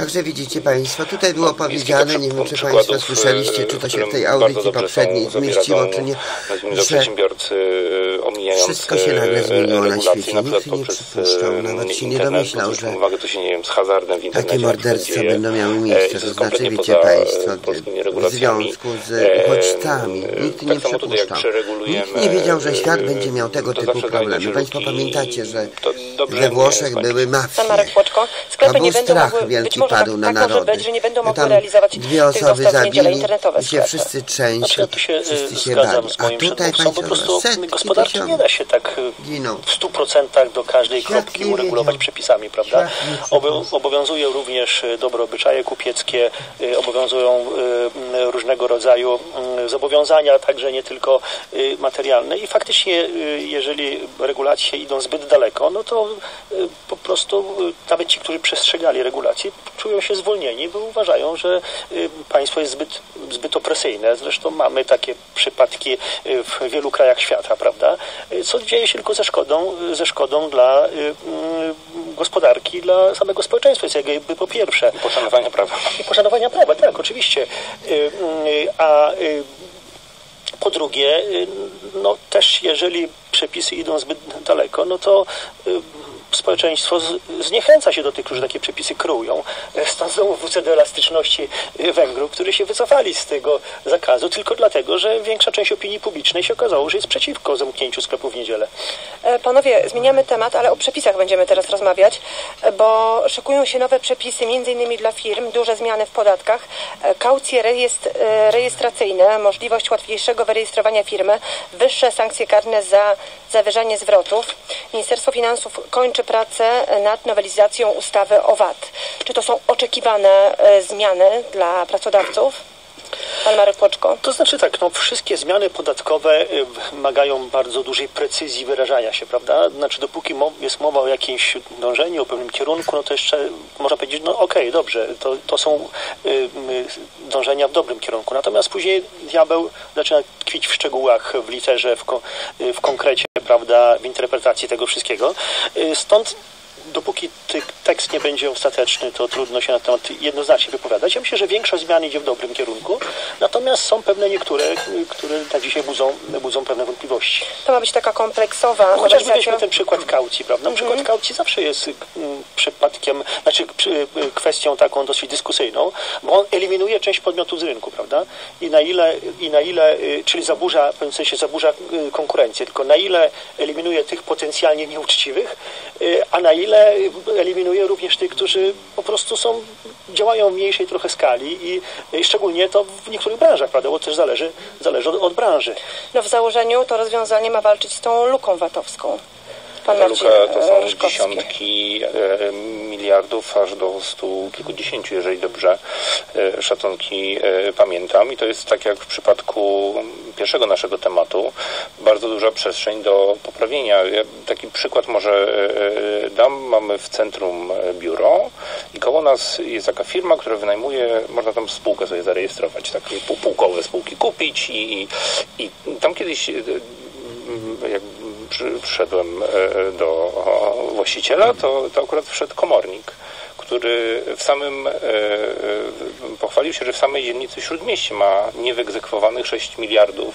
Także widzicie Państwo, tutaj było powiedziane, nie wiem, czy Państwo słyszeliście, czy to się w tej audycji poprzedniej zmieściło, czy nie, że wszystko się nagle zmieniło na świecie. Nikt nie przypuszczał, nawet się nie domyślał, że takie morderstwa będą miały miejsce. To znaczy, wiecie Państwo, w związku z uchodźcami. Nikt nie przypuszczał. Nikt nie wiedział, że świat będzie miał tego typu problemy. Państwo pamiętacie, że we Włoszech były mafie. Pan Marek Płoczko, sklepy nie będą mogły, być może tak może być, że nie będą mogły realizować dwie osoby zabili internetowe się wszyscy części, wszyscy się bali. A tutaj Państwo, setki gospodarki nie da się tak w 100% do każdej kropki uregulować przepisami, prawda? Obowiązuje również dobre obyczaje kupieckie, obowiązują różnego rodzaju zobowiązania, także nie tylko materialne i faktycznie jeżeli regulacje idą zbyt daleko, no to po prostu nawet ci, którzy przestrzegali regulacji, czują się zwolnieni, bo uważają, że państwo jest zbyt opresyjne. Zresztą mamy takie przypadki w wielu krajach świata, prawda? Co dzieje się tylko ze szkodą dla gospodarki, dla samego społeczeństwa. Jest jakby po pierwsze. I poszanowania prawa. I poszanowania prawa, tak, oczywiście. A po drugie, no też jeżeli przepisy idą zbyt daleko, no to społeczeństwo zniechęca się do tych, którzy takie przepisy kreują. Stąd znowu wrócę do elastyczności Węgrów, którzy się wycofali z tego zakazu tylko dlatego, że większa część opinii publicznej się okazało, że jest przeciwko zamknięciu sklepów w niedzielę. Panowie, zmieniamy temat, ale o przepisach będziemy teraz rozmawiać, bo szykują się nowe przepisy, m.in. dla firm, duże zmiany w podatkach, kaucje rejestracyjne, możliwość łatwiejszego wyrejestrowania firmy, wyższe sankcje karne za zawyżanie zwrotów. Ministerstwo Finansów kończy pracę nad nowelizacją ustawy o VAT. Czy to są oczekiwane zmiany dla pracodawców? Pan Marek Płoczko. To znaczy tak, no wszystkie zmiany podatkowe wymagają bardzo dużej precyzji wyrażania się, prawda? Znaczy dopóki jest mowa o jakimś dążeniu, o pewnym kierunku, no to jeszcze można powiedzieć, no okej, dobrze, to są dążenia w dobrym kierunku. Natomiast później diabeł zaczyna tkwić w szczegółach, w literze, w konkrecie, prawda, w interpretacji tego wszystkiego. Stąd dopóki tekst nie będzie ostateczny, to trudno się na temat jednoznacznie wypowiadać. Ja myślę, że większość zmian idzie w dobrym kierunku, natomiast są pewne niektóre, które na dzisiaj budzą pewne wątpliwości. To ma być taka kompleksowa Chociażby weźmy ten przykład kaucji, prawda? Przykład kaucji zawsze jest przypadkiem, znaczy kwestią taką dosyć dyskusyjną, bo on eliminuje część podmiotów z rynku, prawda? I na ile, czyli zaburza, w pewnym sensie zaburza konkurencję, tylko na ile eliminuje tych potencjalnie nieuczciwych, a na ile eliminuje również tych, którzy po prostu działają w mniejszej trochę skali i szczególnie to w niektórych branżach, prawda, bo też zależy od branży. No w założeniu to rozwiązanie ma walczyć z tą luką VAT-owską. Ta luka to są dziesiątki miliardów, aż do 100 kilkudziesięciu, jeżeli dobrze szacunki pamiętam. I to jest tak jak w przypadku pierwszego naszego tematu, bardzo duża przestrzeń do poprawienia. Ja taki przykład może dam. Mamy w centrum biuro i koło nas jest taka firma, która wynajmuje, można tam spółkę sobie zarejestrować, takie półkowe spółki kupić i tam kiedyś jak przyszedłem do właściciela, to akurat wszedł komornik, który pochwalił się, że w samej dzielnicy Śródmieście ma niewyegzekwowanych 6 miliardów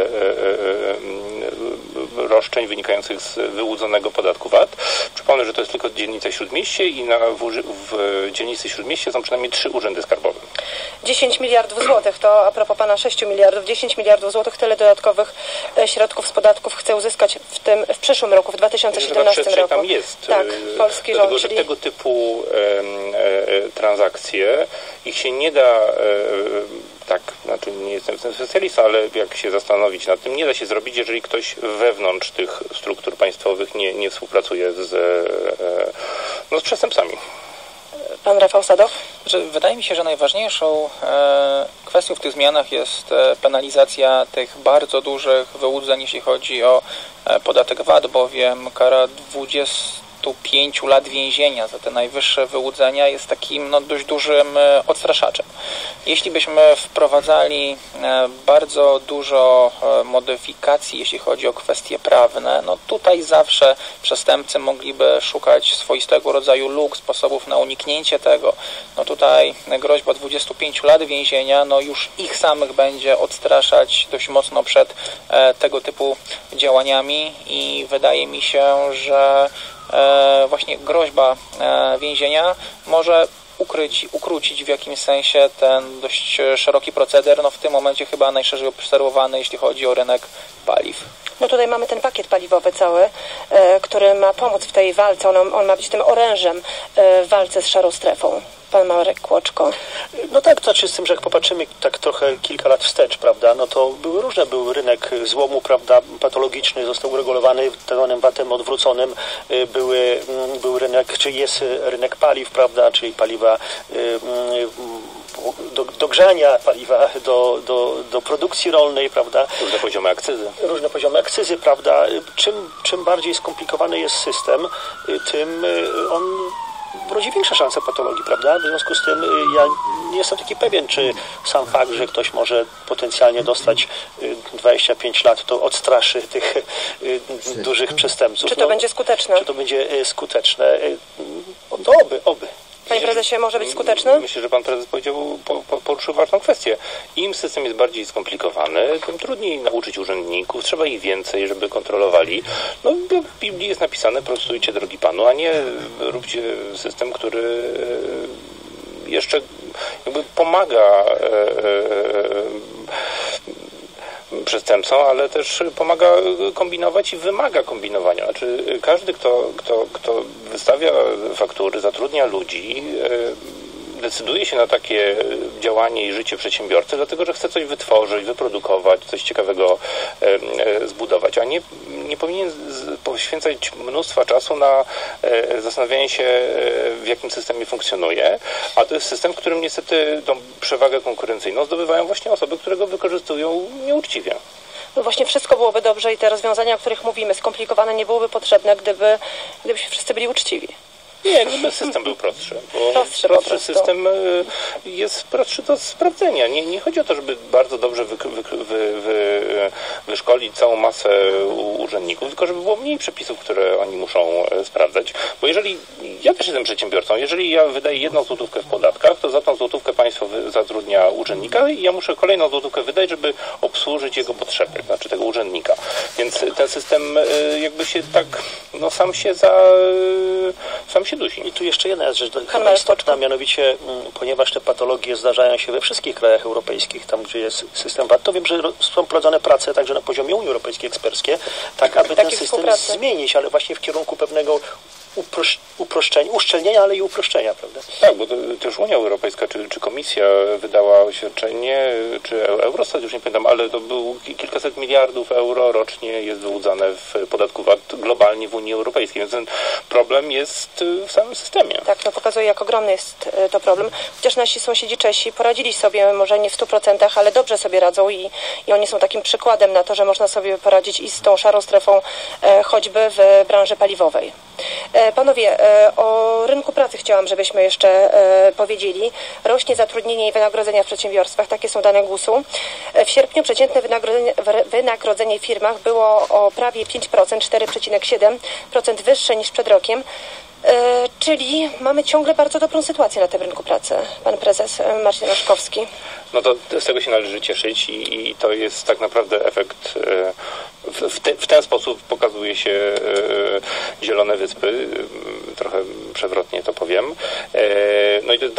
roszczeń wynikających z wyłudzonego podatku VAT. Przypomnę, że to jest tylko dzielnica Śródmieście i w dzielnicy Śródmieście są przynajmniej 3 urzędy skarbowe. 10 miliardów złotych, to a propos pana 6 miliardów, 10 miliardów złotych, tyle dodatkowych środków z podatków chce uzyskać w przyszłym roku, w 2017 roku. Tam jest. Tak, polski rząd. Że tego typu transakcje, ich się nie da tak, znaczy nie jestem specjalistą, ale jak się zastanowić nad tym, nie da się zrobić, jeżeli ktoś wewnątrz tych struktur państwowych nie współpracuje z przestępcami. Pan Rafał Sadoch? Wydaje mi się, że najważniejszą kwestią w tych zmianach jest penalizacja tych bardzo dużych wyłudzeń, jeśli chodzi o podatek VAT, bowiem kara 25 lat więzienia za te najwyższe wyłudzenia jest takim dość dużym odstraszaczem. Jeśli byśmy wprowadzali bardzo dużo modyfikacji, jeśli chodzi o kwestie prawne, no tutaj zawsze przestępcy mogliby szukać swoistego rodzaju luk, sposobów na uniknięcie tego. No tutaj groźba 25 lat więzienia, no już ich samych będzie odstraszać dość mocno przed tego typu działaniami i wydaje mi się, że właśnie groźba więzienia może ukrócić w jakimś sensie ten dość szeroki proceder, no w tym momencie chyba najszerzej obserwowany, jeśli chodzi o rynek paliw. No tutaj mamy ten pakiet paliwowy cały, który ma pomóc w tej walce. On ma być tym orężem w walce z szarą strefą. Pan Marek Kłoczko. No tak, to znaczy z tym, że jak popatrzymy tak trochę kilka lat wstecz, prawda, no to były różne, był rynek złomu, prawda, patologiczny, został uregulowany tak zwanym VAT-em odwróconym, był rynek, czy jest rynek paliw, prawda, czyli paliwa do grzania, paliwa do produkcji rolnej, prawda. Różne poziomy akcyzy. Prawda. Czym bardziej skomplikowany jest system, tym on rodzi większe szanse patologii, prawda? W związku z tym ja nie jestem taki pewien, czy sam fakt, że ktoś może potencjalnie dostać 25 lat, to odstraszy tych dużych przestępców. Czy to będzie skuteczne? Czy to będzie skuteczne? No oby. Panie prezesie, może być skuteczny? Myślę, że pan prezes poruszył ważną kwestię. Im system jest bardziej skomplikowany, tym trudniej nauczyć urzędników, trzeba ich więcej, żeby kontrolowali. No w Biblii jest napisane, prostujcie drogi Panu, a nie róbcie system, który jeszcze jakby pomaga przestępcom, ale też pomaga kombinować i wymaga kombinowania. Znaczy każdy, kto wystawia faktury, zatrudnia ludzi, decyduje się na takie działanie i życie przedsiębiorcy, dlatego że chce coś wytworzyć, wyprodukować, coś ciekawego zbudować, a nie powinien poświęcać mnóstwa czasu na zastanawianie się, w jakim systemie funkcjonuje, a to jest system, w którym niestety tą przewagę konkurencyjną zdobywają właśnie osoby, które go wykorzystują nieuczciwie. No właśnie wszystko byłoby dobrze i te rozwiązania, o których mówimy, skomplikowane, nie byłyby potrzebne, gdybyśmy wszyscy byli uczciwi. Nie, gdyby system był prostszy, bo prostszy system jest prostszy do sprawdzenia. Nie chodzi o to, żeby bardzo dobrze wyszkolić całą masę urzędników, tylko żeby było mniej przepisów, które oni muszą sprawdzać. Bo jeżeli, ja też jestem przedsiębiorcą, jeżeli ja wydaję 1 złotówkę w podatkach, to za tą złotówkę państwo zatrudnia urzędnika i ja muszę kolejną złotówkę wydać, żeby obsłużyć jego potrzeby, znaczy tego urzędnika. Więc ten system jakby się tak, no sam się dusi. I tu jeszcze jedna rzecz chyba istotna, mianowicie, ponieważ te patologie zdarzają się we wszystkich krajach europejskich, tam gdzie jest system VAT, to wiem, że są prowadzone prace także na poziomie Unii Europejskiej eksperckie, tak aby ten system zmienić, ale właśnie w kierunku pewnego uszczelnienia, ale i uproszczenia, prawda? Tak, bo to też Unia Europejska, czy Komisja wydała oświadczenie, czy Eurostat, już nie pamiętam, ale to był kilkaset miliardów euro rocznie jest wyłudzane w podatku VAT globalnie w Unii Europejskiej, więc ten problem jest w samym systemie. Tak, no pokazuje, jak ogromny jest to problem. Chociaż nasi sąsiedzi Czesi poradzili sobie, może nie w 100%, ale dobrze sobie radzą i oni są takim przykładem na to, że można sobie poradzić i z tą szarą strefą, choćby w branży paliwowej. Panowie, o rynku pracy chciałam, żebyśmy jeszcze powiedzieli. Rośnie zatrudnienie i wynagrodzenia w przedsiębiorstwach. Takie są dane GUS-u. W sierpniu przeciętne wynagrodzenie w firmach było o prawie 5%, 4,7% wyższe niż przed rokiem. Czyli mamy ciągle bardzo dobrą sytuację na tym rynku pracy. Pan prezes Marcin Roszkowski. No to z tego się należy cieszyć i to jest tak naprawdę efekt, w ten sposób pokazuje się zielone wyspy, trochę przewrotnie to powiem. No i to jest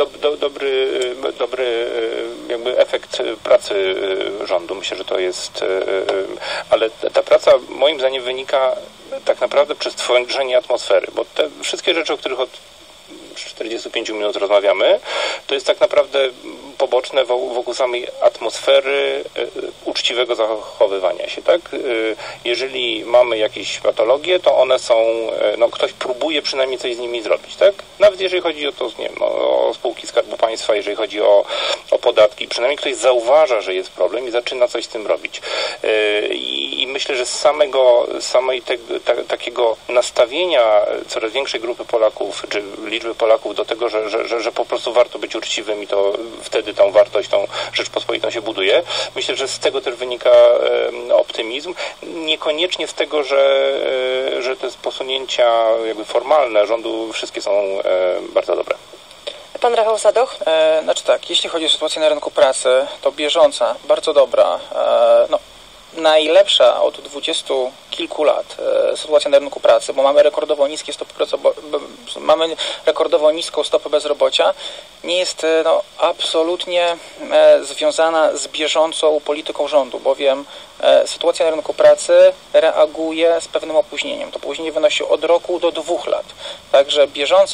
dobry jakby efekt pracy rządu. Myślę, że to jest, ale ta praca moim zdaniem wynika tak naprawdę przez tworzenie atmosfery, bo te wszystkie rzeczy, o których od 45 minut rozmawiamy, to jest tak naprawdę poboczne wokół samej atmosfery uczciwego zachowywania się, tak? Jeżeli mamy jakieś patologie, to one są, no ktoś próbuje przynajmniej coś z nimi zrobić, tak? Nawet jeżeli chodzi o to, nie wiem, o spółki Skarbu Państwa, jeżeli chodzi o podatki, przynajmniej ktoś zauważa, że jest problem i zaczyna coś z tym robić. I i myślę, że z takiego nastawienia coraz większej grupy Polaków, czy liczby Polaków do tego, że po prostu warto być uczciwym i to wtedy tą wartość, tą Rzeczpospolitą się buduje. Myślę, że z tego też wynika optymizm. Niekoniecznie z tego, że te posunięcia jakby formalne rządu wszystkie są bardzo dobre. Pan Rafał Sadoch? Znaczy tak, jeśli chodzi o sytuację na rynku pracy, to bieżąca, bardzo dobra, najlepsza od 20 kilku lat sytuacja na rynku pracy, bo mamy rekordowo niskie stopy mamy rekordowo niską stopę bezrobocia, nie jest absolutnie związana z bieżącą polityką rządu, bowiem sytuacja na rynku pracy reaguje z pewnym opóźnieniem. To opóźnienie wynosi od roku do 2 lat. Także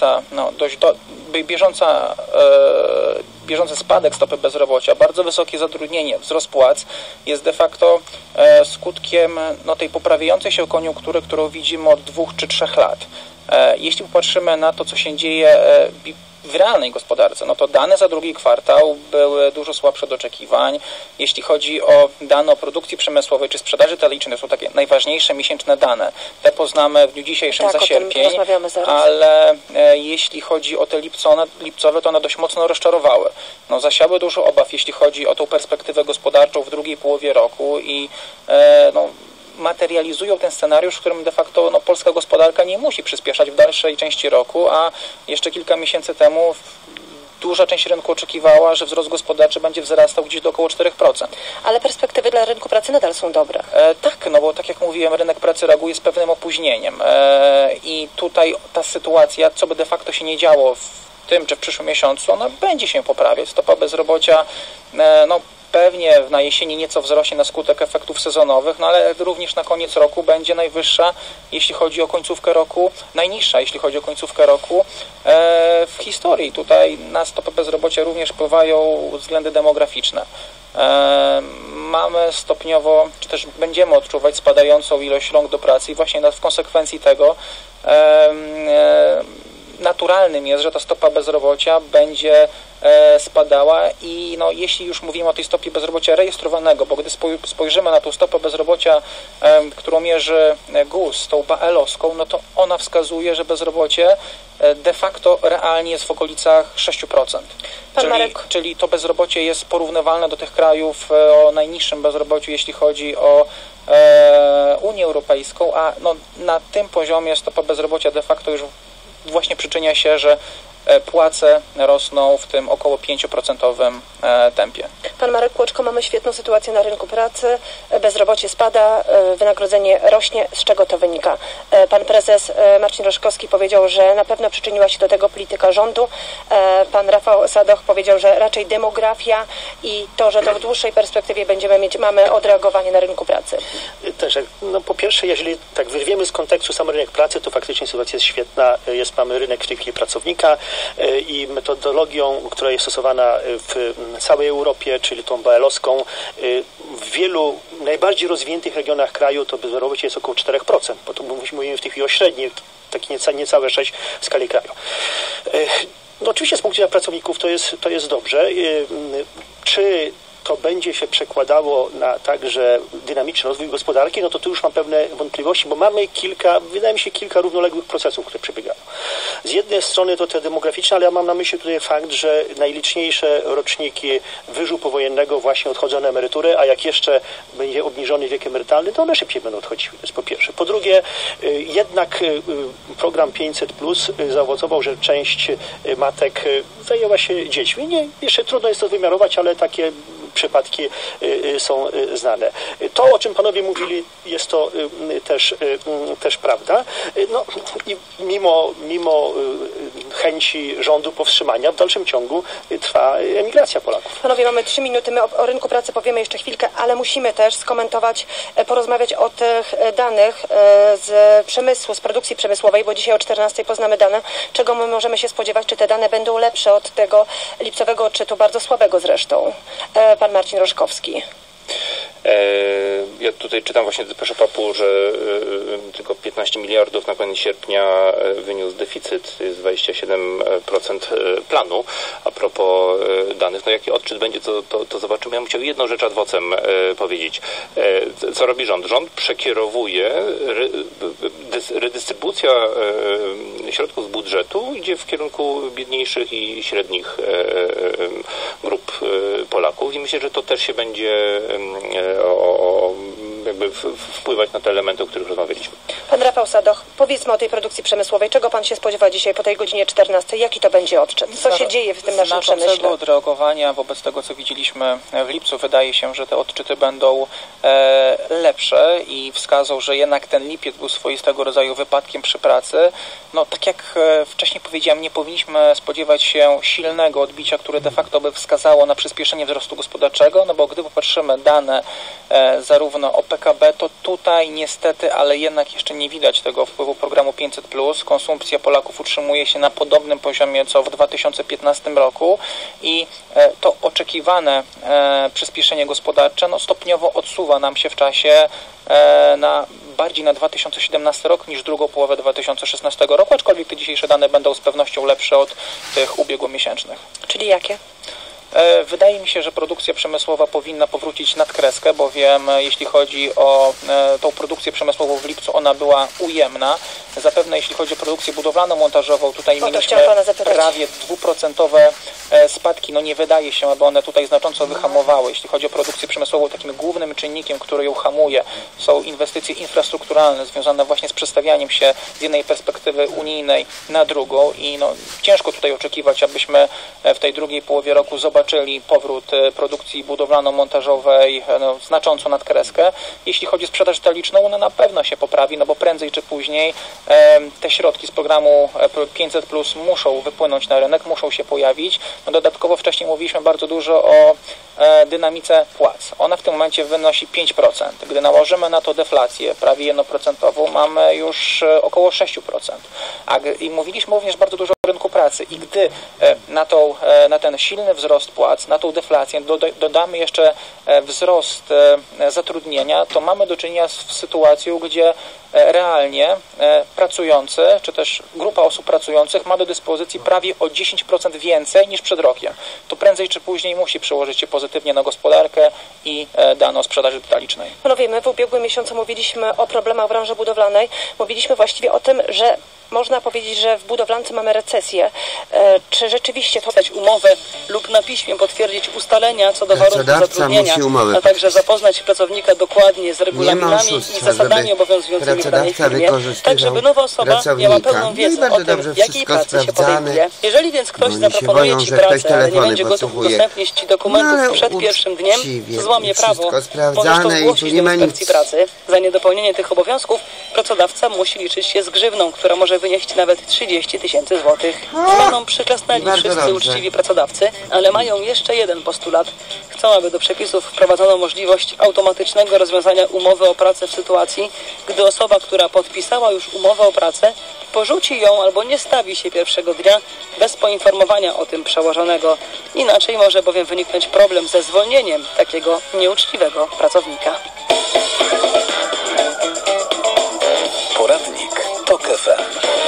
bieżący spadek stopy bezrobocia, bardzo wysokie zatrudnienie, wzrost płac jest de facto skutkiem tej poprawiającej się koniunktury, którą widzimy od 2 czy 3 lat. Jeśli popatrzymy na to, co się dzieje w realnej gospodarce, to dane za drugi kwartał były dużo słabsze od oczekiwań. Jeśli chodzi o dane o produkcji przemysłowej czy sprzedaży detalicznej, to są takie najważniejsze miesięczne dane. Te poznamy w dniu dzisiejszym za sierpień, ale jeśli chodzi o te lipcowe, to one dość mocno rozczarowały. Zasiały dużo obaw, jeśli chodzi o tą perspektywę gospodarczą w drugiej połowie roku i materializują ten scenariusz, w którym de facto polska gospodarka nie musi przyspieszać w dalszej części roku, a jeszcze kilka miesięcy temu duża część rynku oczekiwała, że wzrost gospodarczy będzie wzrastał gdzieś do około 4%. Ale perspektywy dla rynku pracy nadal są dobre. Tak, bo tak jak mówiłem, rynek pracy reaguje z pewnym opóźnieniem i tutaj ta sytuacja, co by de facto się nie działo w tym czy w przyszłym miesiącu, ona będzie się poprawiać. Stopa bezrobocia pewnie na jesieni nieco wzrośnie na skutek efektów sezonowych, ale również na koniec roku będzie najwyższa, jeśli chodzi o końcówkę roku, najniższa, jeśli chodzi o końcówkę roku w historii. Tutaj na stopę bezrobocia również wpływają względy demograficzne. Mamy stopniowo, czy też będziemy odczuwać spadającą ilość rąk do pracy i właśnie w konsekwencji tego naturalnym jest, że ta stopa bezrobocia będzie spadała i jeśli już mówimy o tej stopie bezrobocia rejestrowanego, bo gdy spojrzymy na tą stopę bezrobocia, którą mierzy GUS, tą BAEL-owską, to ona wskazuje, że bezrobocie de facto realnie jest w okolicach 6%. Czyli to bezrobocie jest porównywalne do tych krajów o najniższym bezrobociu, jeśli chodzi o Unię Europejską, a na tym poziomie stopa bezrobocia de facto już właśnie przyczynia się, że płace rosną w tym około 5% tempie. Pan Marek Kłoczko, mamy świetną sytuację na rynku pracy, bezrobocie spada, wynagrodzenie rośnie. Z czego to wynika? Pan prezes Marcin Roszkowski powiedział, że na pewno przyczyniła się do tego polityka rządu. Pan Rafał Sadoch powiedział, że raczej demografia i to, że to w dłuższej perspektywie mamy odreagowanie na rynku pracy. Też, po pierwsze, jeżeli tak wyrwiemy z kontekstu sam rynek pracy, to faktycznie sytuacja jest świetna. Mamy rynek w tej chwili pracownika i metodologią, która jest stosowana w całej Europie, czyli tą BAEL-owską, w wielu najbardziej rozwiniętych regionach kraju to bezrobocie jest około 4%, bo to mówimy w tej chwili o średniej, takie niecałe 6% w skali kraju. Oczywiście z punktu widzenia pracowników to jest dobrze. Czy to będzie się przekładało na także dynamiczny rozwój gospodarki, to tu już mam pewne wątpliwości, bo mamy wydaje mi się, kilka równoległych procesów, które przebiegają. Z jednej strony to te demograficzne, ale ja mam na myśli tutaj fakt, że najliczniejsze roczniki wyżu powojennego właśnie odchodzą na emeryturę, a jak jeszcze będzie obniżony wiek emerytalny, to one szybciej będą odchodziły. To jest po pierwsze. Po drugie, jednak program 500+ zaowocował, że część matek zajęła się dziećmi. Jeszcze trudno jest to wymiarować, ale takie przypadki są znane. To, o czym panowie mówili, jest to też prawda. I mimo chęci rządu powstrzymania, w dalszym ciągu trwa emigracja Polaków. Panowie, mamy 3 minuty, my o rynku pracy powiemy jeszcze chwilkę, ale musimy też skomentować, porozmawiać o tych danych z przemysłu, z produkcji przemysłowej, bo dzisiaj o 14:00 poznamy dane, czego my możemy się spodziewać, czy te dane będą lepsze od tego lipcowego odczytu, bardzo słabego zresztą. Pan Marcin Roszkowski. Ja tutaj czytam właśnie z depeszy PAP-u, że tylko 15 miliardów na koniec sierpnia wyniósł deficyt, to jest 27% planu. A propos danych, no jaki odczyt będzie, to zobaczymy. Ja bym chciał jedną rzecz ad vocem powiedzieć. Co robi rząd? Rząd przekierowuje, redystrybucja środków z budżetu idzie w kierunku biedniejszych i średnich grup Polaków i myślę, że to też się będzie jakby wpływać na te elementy, o których rozmawialiśmy. Pan Rafał Sadoch, powiedzmy o tej produkcji przemysłowej. Czego pan się spodziewa dzisiaj po tej godzinie 14? Jaki to będzie odczyt? Co się dzieje w tym naszym przemyśle? Znaczącego odreagowania wobec tego, co widzieliśmy w lipcu. Wydaje się, że te odczyty będą lepsze i wskazał, że jednak ten lipiec był swoistego rodzaju wypadkiem przy pracy. No tak jak wcześniej powiedziałem, nie powinniśmy spodziewać się silnego odbicia, które de facto by wskazało na przyspieszenie wzrostu gospodarczego, no bo gdy popatrzymy dane zarówno o PKB, to tutaj niestety, ale jednak jeszcze nie widać tego wpływu programu 500+. Konsumpcja Polaków utrzymuje się na podobnym poziomie co w 2015 roku i to oczekiwane przyspieszenie gospodarcze no, stopniowo odsuwa nam się w czasie bardziej na 2017 rok niż drugą połowę 2016 roku, aczkolwiek te dzisiejsze dane będą z pewnością lepsze od tych ubiegłomiesięcznych. Czyli jakie? Wydaje mi się, że produkcja przemysłowa powinna powrócić nad kreskę, bowiem jeśli chodzi o tą produkcję przemysłową w lipcu, ona była ujemna. Zapewne jeśli chodzi o produkcję budowlano-montażową, tutaj mieliśmy prawie 2% spadki. No nie wydaje się, aby one tutaj znacząco wyhamowały. Jeśli chodzi o produkcję przemysłową, takim głównym czynnikiem, który ją hamuje, są inwestycje infrastrukturalne związane właśnie z przestawianiem się z jednej perspektywy unijnej na drugą i no, ciężko tutaj oczekiwać, abyśmy w tej drugiej połowie roku zobaczyli powrót produkcji budowlano-montażowej no, znacząco nad kreskę. Jeśli chodzi o sprzedaż detaliczną, ona na pewno się poprawi, no bo prędzej czy później te środki z programu 500+ muszą wypłynąć na rynek, muszą się pojawić. No, dodatkowo wcześniej mówiliśmy bardzo dużo o dynamice płac. Ona w tym momencie wynosi 5%. Gdy nałożymy na to deflację prawie 1%, mamy już około 6%. I mówiliśmy również bardzo dużo o rynku pracy. I gdy na ten silny wzrost płac, na tą deflację dodamy jeszcze wzrost zatrudnienia, to mamy do czynienia z sytuacją, gdzie realnie pracujący, czy też grupa osób pracujących ma do dyspozycji prawie o 10% więcej niż przed rokiem. To prędzej czy później musi przełożyć się pozytywnie na gospodarkę i dane o sprzedaży detalicznej. Panowie, my w ubiegłym miesiącu mówiliśmy o problemach w branży budowlanej. Mówiliśmy właściwie o tym, że można powiedzieć, że w budowlance mamy recesję. Czy rzeczywiście to umowę lub na piśmie potwierdzić ustalenia co do warunków zatrudnienia, a także zapoznać pracownika dokładnie z regulaminami i zasadami obowiązującymi w danej firmie, tak żeby nowa osoba miała pełną wiedzę o tym, jakiej pracy się podejmuje. Jeżeli więc ktoś zaproponuje Ci pracę, ale nie będzie gotów udostępnić Ci dokumentów przed pierwszym dniem, złamie prawo, możesz to zgłosić do inspekcji pracy. Za niedopełnienie tych obowiązków pracodawca musi liczyć się z grzywną, która może wynieść nawet 30 000 złotych. Zostaną przyklasnęli wszyscy uczciwi pracodawcy, ale mają jeszcze jeden postulat. Chcą, aby do przepisów wprowadzono możliwość automatycznego rozwiązania umowy o pracę w sytuacji, gdy osoba, która podpisała już umowę o pracę, porzuci ją albo nie stawi się pierwszego dnia bez poinformowania o tym przełożonego. Inaczej może bowiem wyniknąć problem ze zwolnieniem takiego nieuczciwego pracownika. Poradnik TOK FM.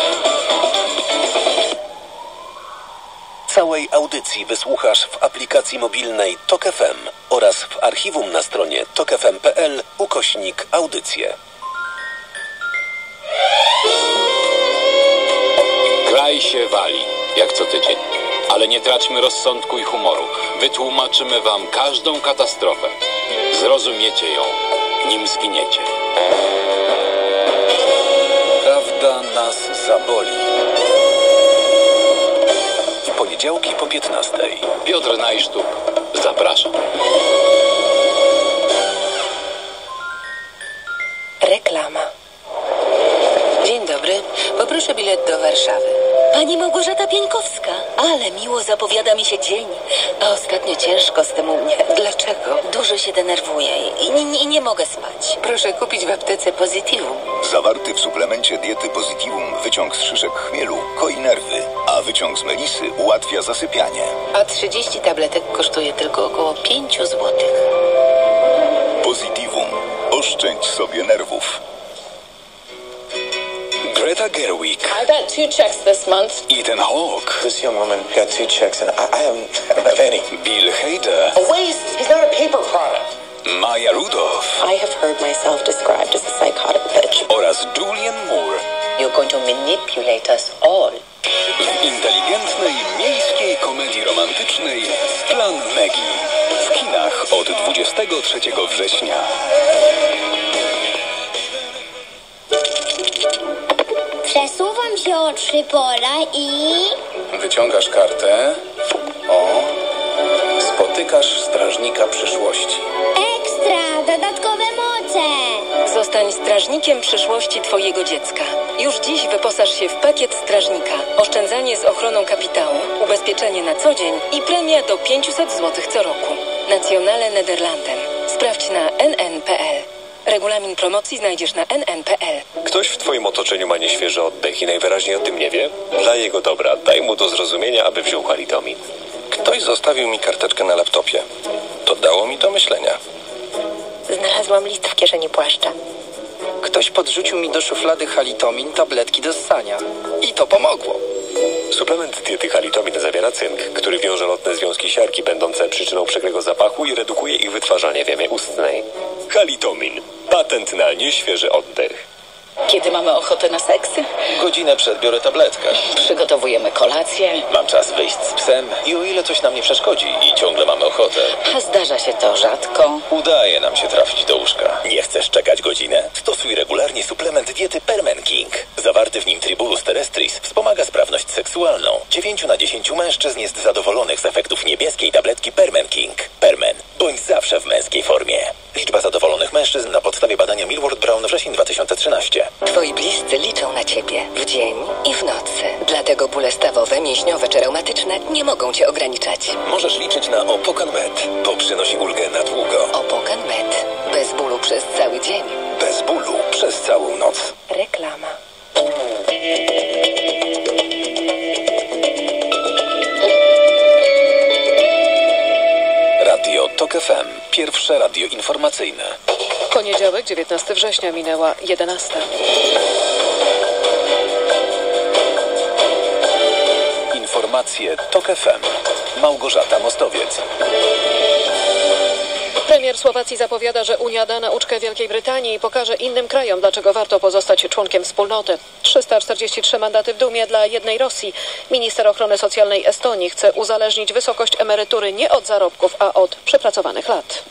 Całej audycji wysłuchasz w aplikacji mobilnej TOK FM oraz w archiwum na stronie tokfm.pl/audycje. Kraj się wali, jak co tydzień. Ale nie traćmy rozsądku i humoru. Wytłumaczymy wam każdą katastrofę. Zrozumiecie ją, nim zginiecie. Prawda nas zaboli. W poniedziałki po 15:00. Piotr Najsztuk, zapraszam. Reklama. Dzień dobry. Poproszę bilet do Warszawy. Pani Małgorzata Pieńkowska. Ale miło zapowiada mi się dzień. A ostatnio ciężko z tym u mnie. Dlaczego? Dużo się denerwuję i nie mogę spać. Proszę kupić w aptece Positivum. Zawarty w suplemencie diety Positivum wyciąg z szyszek chmielu koi nerwy, a wyciąg z melisy ułatwia zasypianie. A 30 tabletek kosztuje tylko około 5 zł. Positivum. Oszczędź sobie nerwów. Greta Gerwig. I got 2 checks this month. Ethan Hawke. This young woman got 2 checks and I don't have any. Bill Hader. A waste is not a paper product. Maya Rudolph. I have heard myself described as a psychotic bitch. Oraz Julianne Moore. You're going to manipulate us all. W inteligentnej, miejskiej komedii romantycznej Plan Maggie. W kinach od 23 września. Przesuwam się o 3 pola i... Wyciągasz kartę. O. Spotykasz strażnika przyszłości. Ekstra! Dodatkowe moce! Zostań strażnikiem przyszłości twojego dziecka. Już dziś wyposaż się w pakiet strażnika. Oszczędzanie z ochroną kapitału, ubezpieczenie na co dzień i premia do 500 zł co roku. Nacjonale Nederlanden. Sprawdź na nn.pl. Regulamin promocji znajdziesz na nn.pl. Ktoś w twoim otoczeniu ma nieświeży oddech i najwyraźniej o tym nie wie? Dla jego dobra daj mu do zrozumienia, aby wziął Halitomin. Ktoś zostawił mi karteczkę na laptopie. To dało mi do myślenia. Znalazłam list w kieszeni płaszcza. Ktoś podrzucił mi do szuflady Halitomin tabletki do ssania. I to pomogło. Suplement diety Halitomin zawiera cynk, który wiąże lotne związki siarki będące przyczyną przekrego zapachu i redukuje ich wytwarzanie w jamie ustnej. Halitomin. Patent na nieświeży oddech. Kiedy mamy ochotę na seksy? Godzinę przed biorę tabletkę. Przygotowujemy kolację. Mam czas wyjść z psem i o ile coś nam nie przeszkodzi i ciągle mamy ochotę. A zdarza się to rzadko. Udaje nam się trafić do łóżka. Nie chcesz czekać godzinę? Stosuj regularnie suplement diety Permen King. Zawarty w nim Tribulus terrestris wspomaga sprawność seksualną. 9 na 10 mężczyzn jest zadowolonych z efektów niebieskiej tabletki Permen King. Permen. Bądź zawsze w męskiej formie. Liczba zadowolonych mężczyzn na podstawie badania Millward Brown wrzesień 2013. Twoi bliscy liczą na ciebie w dzień i w nocy. Dlatego bóle stawowe, mięśniowe czy reumatyczne nie mogą cię ograniczać. Możesz liczyć na Opokan Med, bo przynosi ulgę na długo. Opokan Med. Bez bólu przez cały dzień. Bez bólu przez całą noc. Reklama. Radio TOK FM. Pierwsze radio informacyjne. Poniedziałek, 19 września, minęła 11. Informacje TOK FM. Małgorzata Mostowiec. Premier Słowacji zapowiada, że Unia da nauczkę Wielkiej Brytanii i pokaże innym krajom, dlaczego warto pozostać członkiem wspólnoty. 343 mandaty w Dumie dla jednej Rosji. Minister ochrony socjalnej Estonii chce uzależnić wysokość emerytury nie od zarobków, a od przepracowanych lat.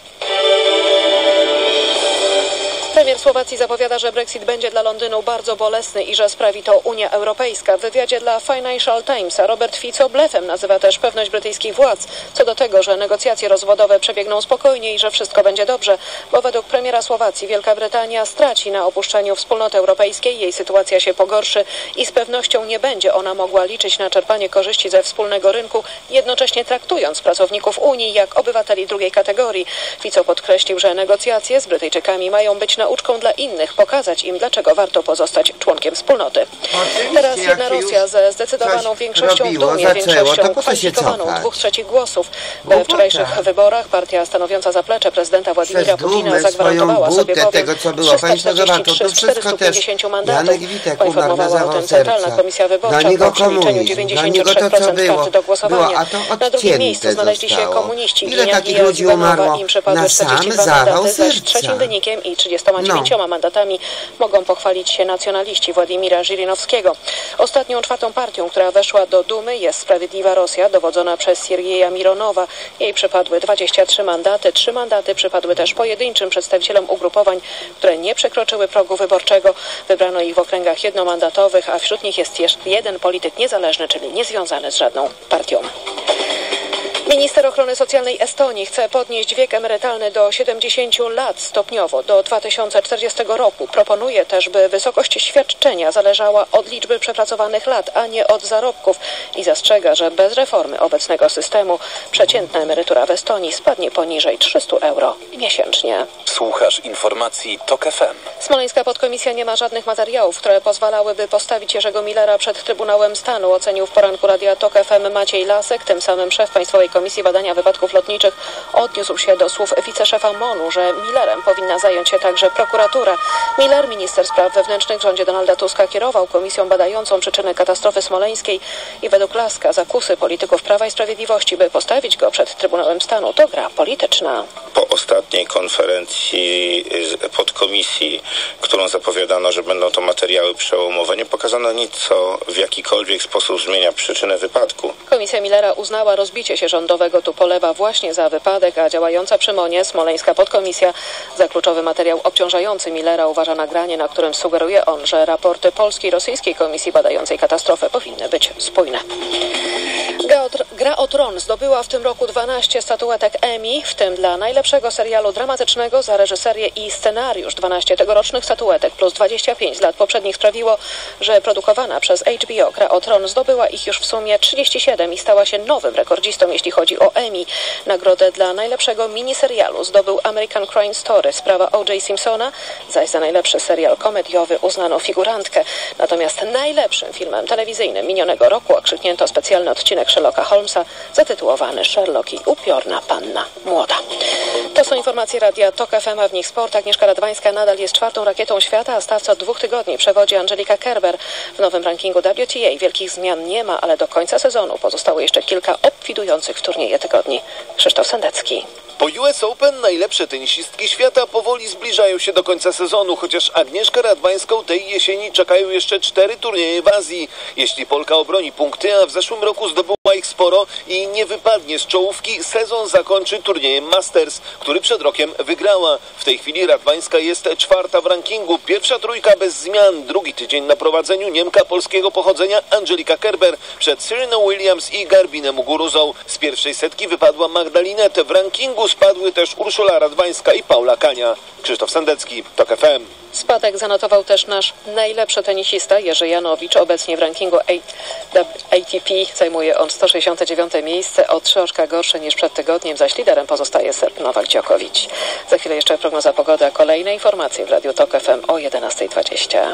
Premier Słowacji zapowiada, że Brexit będzie dla Londynu bardzo bolesny i że sprawi to Unia Europejska. W wywiadzie dla Financial Times Robert Fico blefem nazywa też pewność brytyjskich władz co do tego, że negocjacje rozwodowe przebiegną spokojnie i że wszystko będzie dobrze, bo według premiera Słowacji Wielka Brytania straci na opuszczeniu Wspólnoty Europejskiej, jej sytuacja się pogorszy i z pewnością nie będzie ona mogła liczyć na czerpanie korzyści ze wspólnego rynku, jednocześnie traktując pracowników Unii jak obywateli drugiej kategorii. Fico podkreślił, że negocjacje z Brytyjczykami mają być nauczką dla innych, pokazać im, dlaczego warto pozostać członkiem wspólnoty. Teraz jedna Rosja ze zdecydowaną większością w Dumie, większością kwalifikowaną 2/3 głosów. We wczorajszych wyborach partia stanowiąca zaplecze prezydenta Władimira Putina zagwarantowała sobie bowiem 343 z 450 mandatów. Poinformowała o tym Centralna Komisja Wyborcza po przeliczeniu 93% kart do głosowania. Na drugim miejscu znaleźli się komuniści. Giniagia Zibanowa, im przypadły 42 mandaty, zaś trzecim wynikiem i 39 mandatami mogą pochwalić się nacjonaliści Władimira Żirinowskiego. Ostatnią czwartą partią, która weszła do Dumy, jest Sprawiedliwa Rosja, dowodzona przez Siergieja Mironowa. Jej przypadły 23 mandaty. 3 mandaty przypadły też pojedynczym przedstawicielom ugrupowań, które nie przekroczyły progu wyborczego. Wybrano ich w okręgach jednomandatowych, a wśród nich jest jeszcze jeden polityk niezależny, czyli niezwiązany z żadną partią. Minister ochrony socjalnej Estonii chce podnieść wiek emerytalny do 70 lat stopniowo do 2040 roku. Proponuje też, by wysokość świadczenia zależała od liczby przepracowanych lat, a nie od zarobków i zastrzega, że bez reformy obecnego systemu przeciętna emerytura w Estonii spadnie poniżej 300 euro miesięcznie. Słuchasz informacji TOK FM. Smoleńska podkomisja nie ma żadnych materiałów, które pozwalałyby postawić Jerzego Millera przed Trybunałem Stanu, ocenił w poranku Radia TOK FM Maciej Lasek, tym samym szef Państwowej Komisji Komisji Badania Wypadków Lotniczych odniósł się do słów wiceszefa MON-u, że Millerem powinna zająć się także prokuratura. Miller, minister spraw wewnętrznych w rządzie Donalda Tuska, kierował komisją badającą przyczyny katastrofy smoleńskiej i według Laska zakusy polityków Prawa i Sprawiedliwości, by postawić go przed Trybunałem Stanu, to gra polityczna. Po ostatniej konferencji podkomisji, którą zapowiadano, że będą to materiały przełomowe, nie pokazano nic, co w jakikolwiek sposób zmienia przyczynę wypadku. Komisja Millera uznała rozbicie się rządowego Tupolewa właśnie za wypadek, a działająca przy MON-ie smoleńska podkomisja za kluczowy materiał obciążający Millera uważa nagranie, na którym sugeruje on, że raporty polskiej i rosyjskiej komisji badającej katastrofę powinny być spójne. Gra o Tron zdobyła w tym roku 12 statuetek Emmy, w tym dla najlepszego serialu dramatycznego za reżyserię i scenariusz. 12 tegorocznych statuetek plus 25 z lat poprzednich sprawiło, że produkowana przez HBO Gra o Tron zdobyła ich już w sumie 37 i stała się nowym rekordzistą, jeśli chodzi o Emmy. Nagrodę dla najlepszego miniserialu zdobył American Crime Story, sprawa O.J. Simpsona, zaś za najlepszy serial komediowy uznano Figurantkę. Natomiast najlepszym filmem telewizyjnym minionego roku okrzyknięto specjalny odcinek Sherlocka Holmesa zatytułowany Sherlock i upiorna panna młoda. To są informacje Radia TOK FM, a w nich sport. Agnieszka Radwańska nadal jest 4. rakietą świata, a stawce od 2 tygodni przewodzi Angelika Kerber. W nowym rankingu WTA wielkich zmian nie ma, ale do końca sezonu pozostało jeszcze kilka obfidujących turnieje tygodni. Krzysztof Sendecki. Po US Open najlepsze tenisistki świata powoli zbliżają się do końca sezonu, chociaż Agnieszkę Radwańską tej jesieni czekają jeszcze 4 turnieje w Azji. Jeśli Polka obroni punkty, a w zeszłym roku zdobyła ich sporo i nie wypadnie z czołówki, sezon zakończy turniejem Masters, który przed rokiem wygrała. W tej chwili Radwańska jest 4. w rankingu, pierwsza trójka bez zmian. Drugi tydzień na prowadzeniu Niemka polskiego pochodzenia Angelika Kerber przed Sereną Williams i Garbinem Muguruzą. Z pierwszej setki wypadła Magdalinet. W rankingu spadły też Urszula Radwańska i Paula Kania. Krzysztof Sendecki, TOK FM. Spadek zanotował też nasz najlepszy tenisista Jerzy Janowicz. Obecnie w rankingu ATP zajmuje on 169. miejsce, o 3 oczka gorsze niż przed tygodniem, zaś liderem pozostaje Serb Nowak Djokovic. Za chwilę jeszcze prognoza pogody, a kolejne informacje w Radiu TOK FM o 11:20.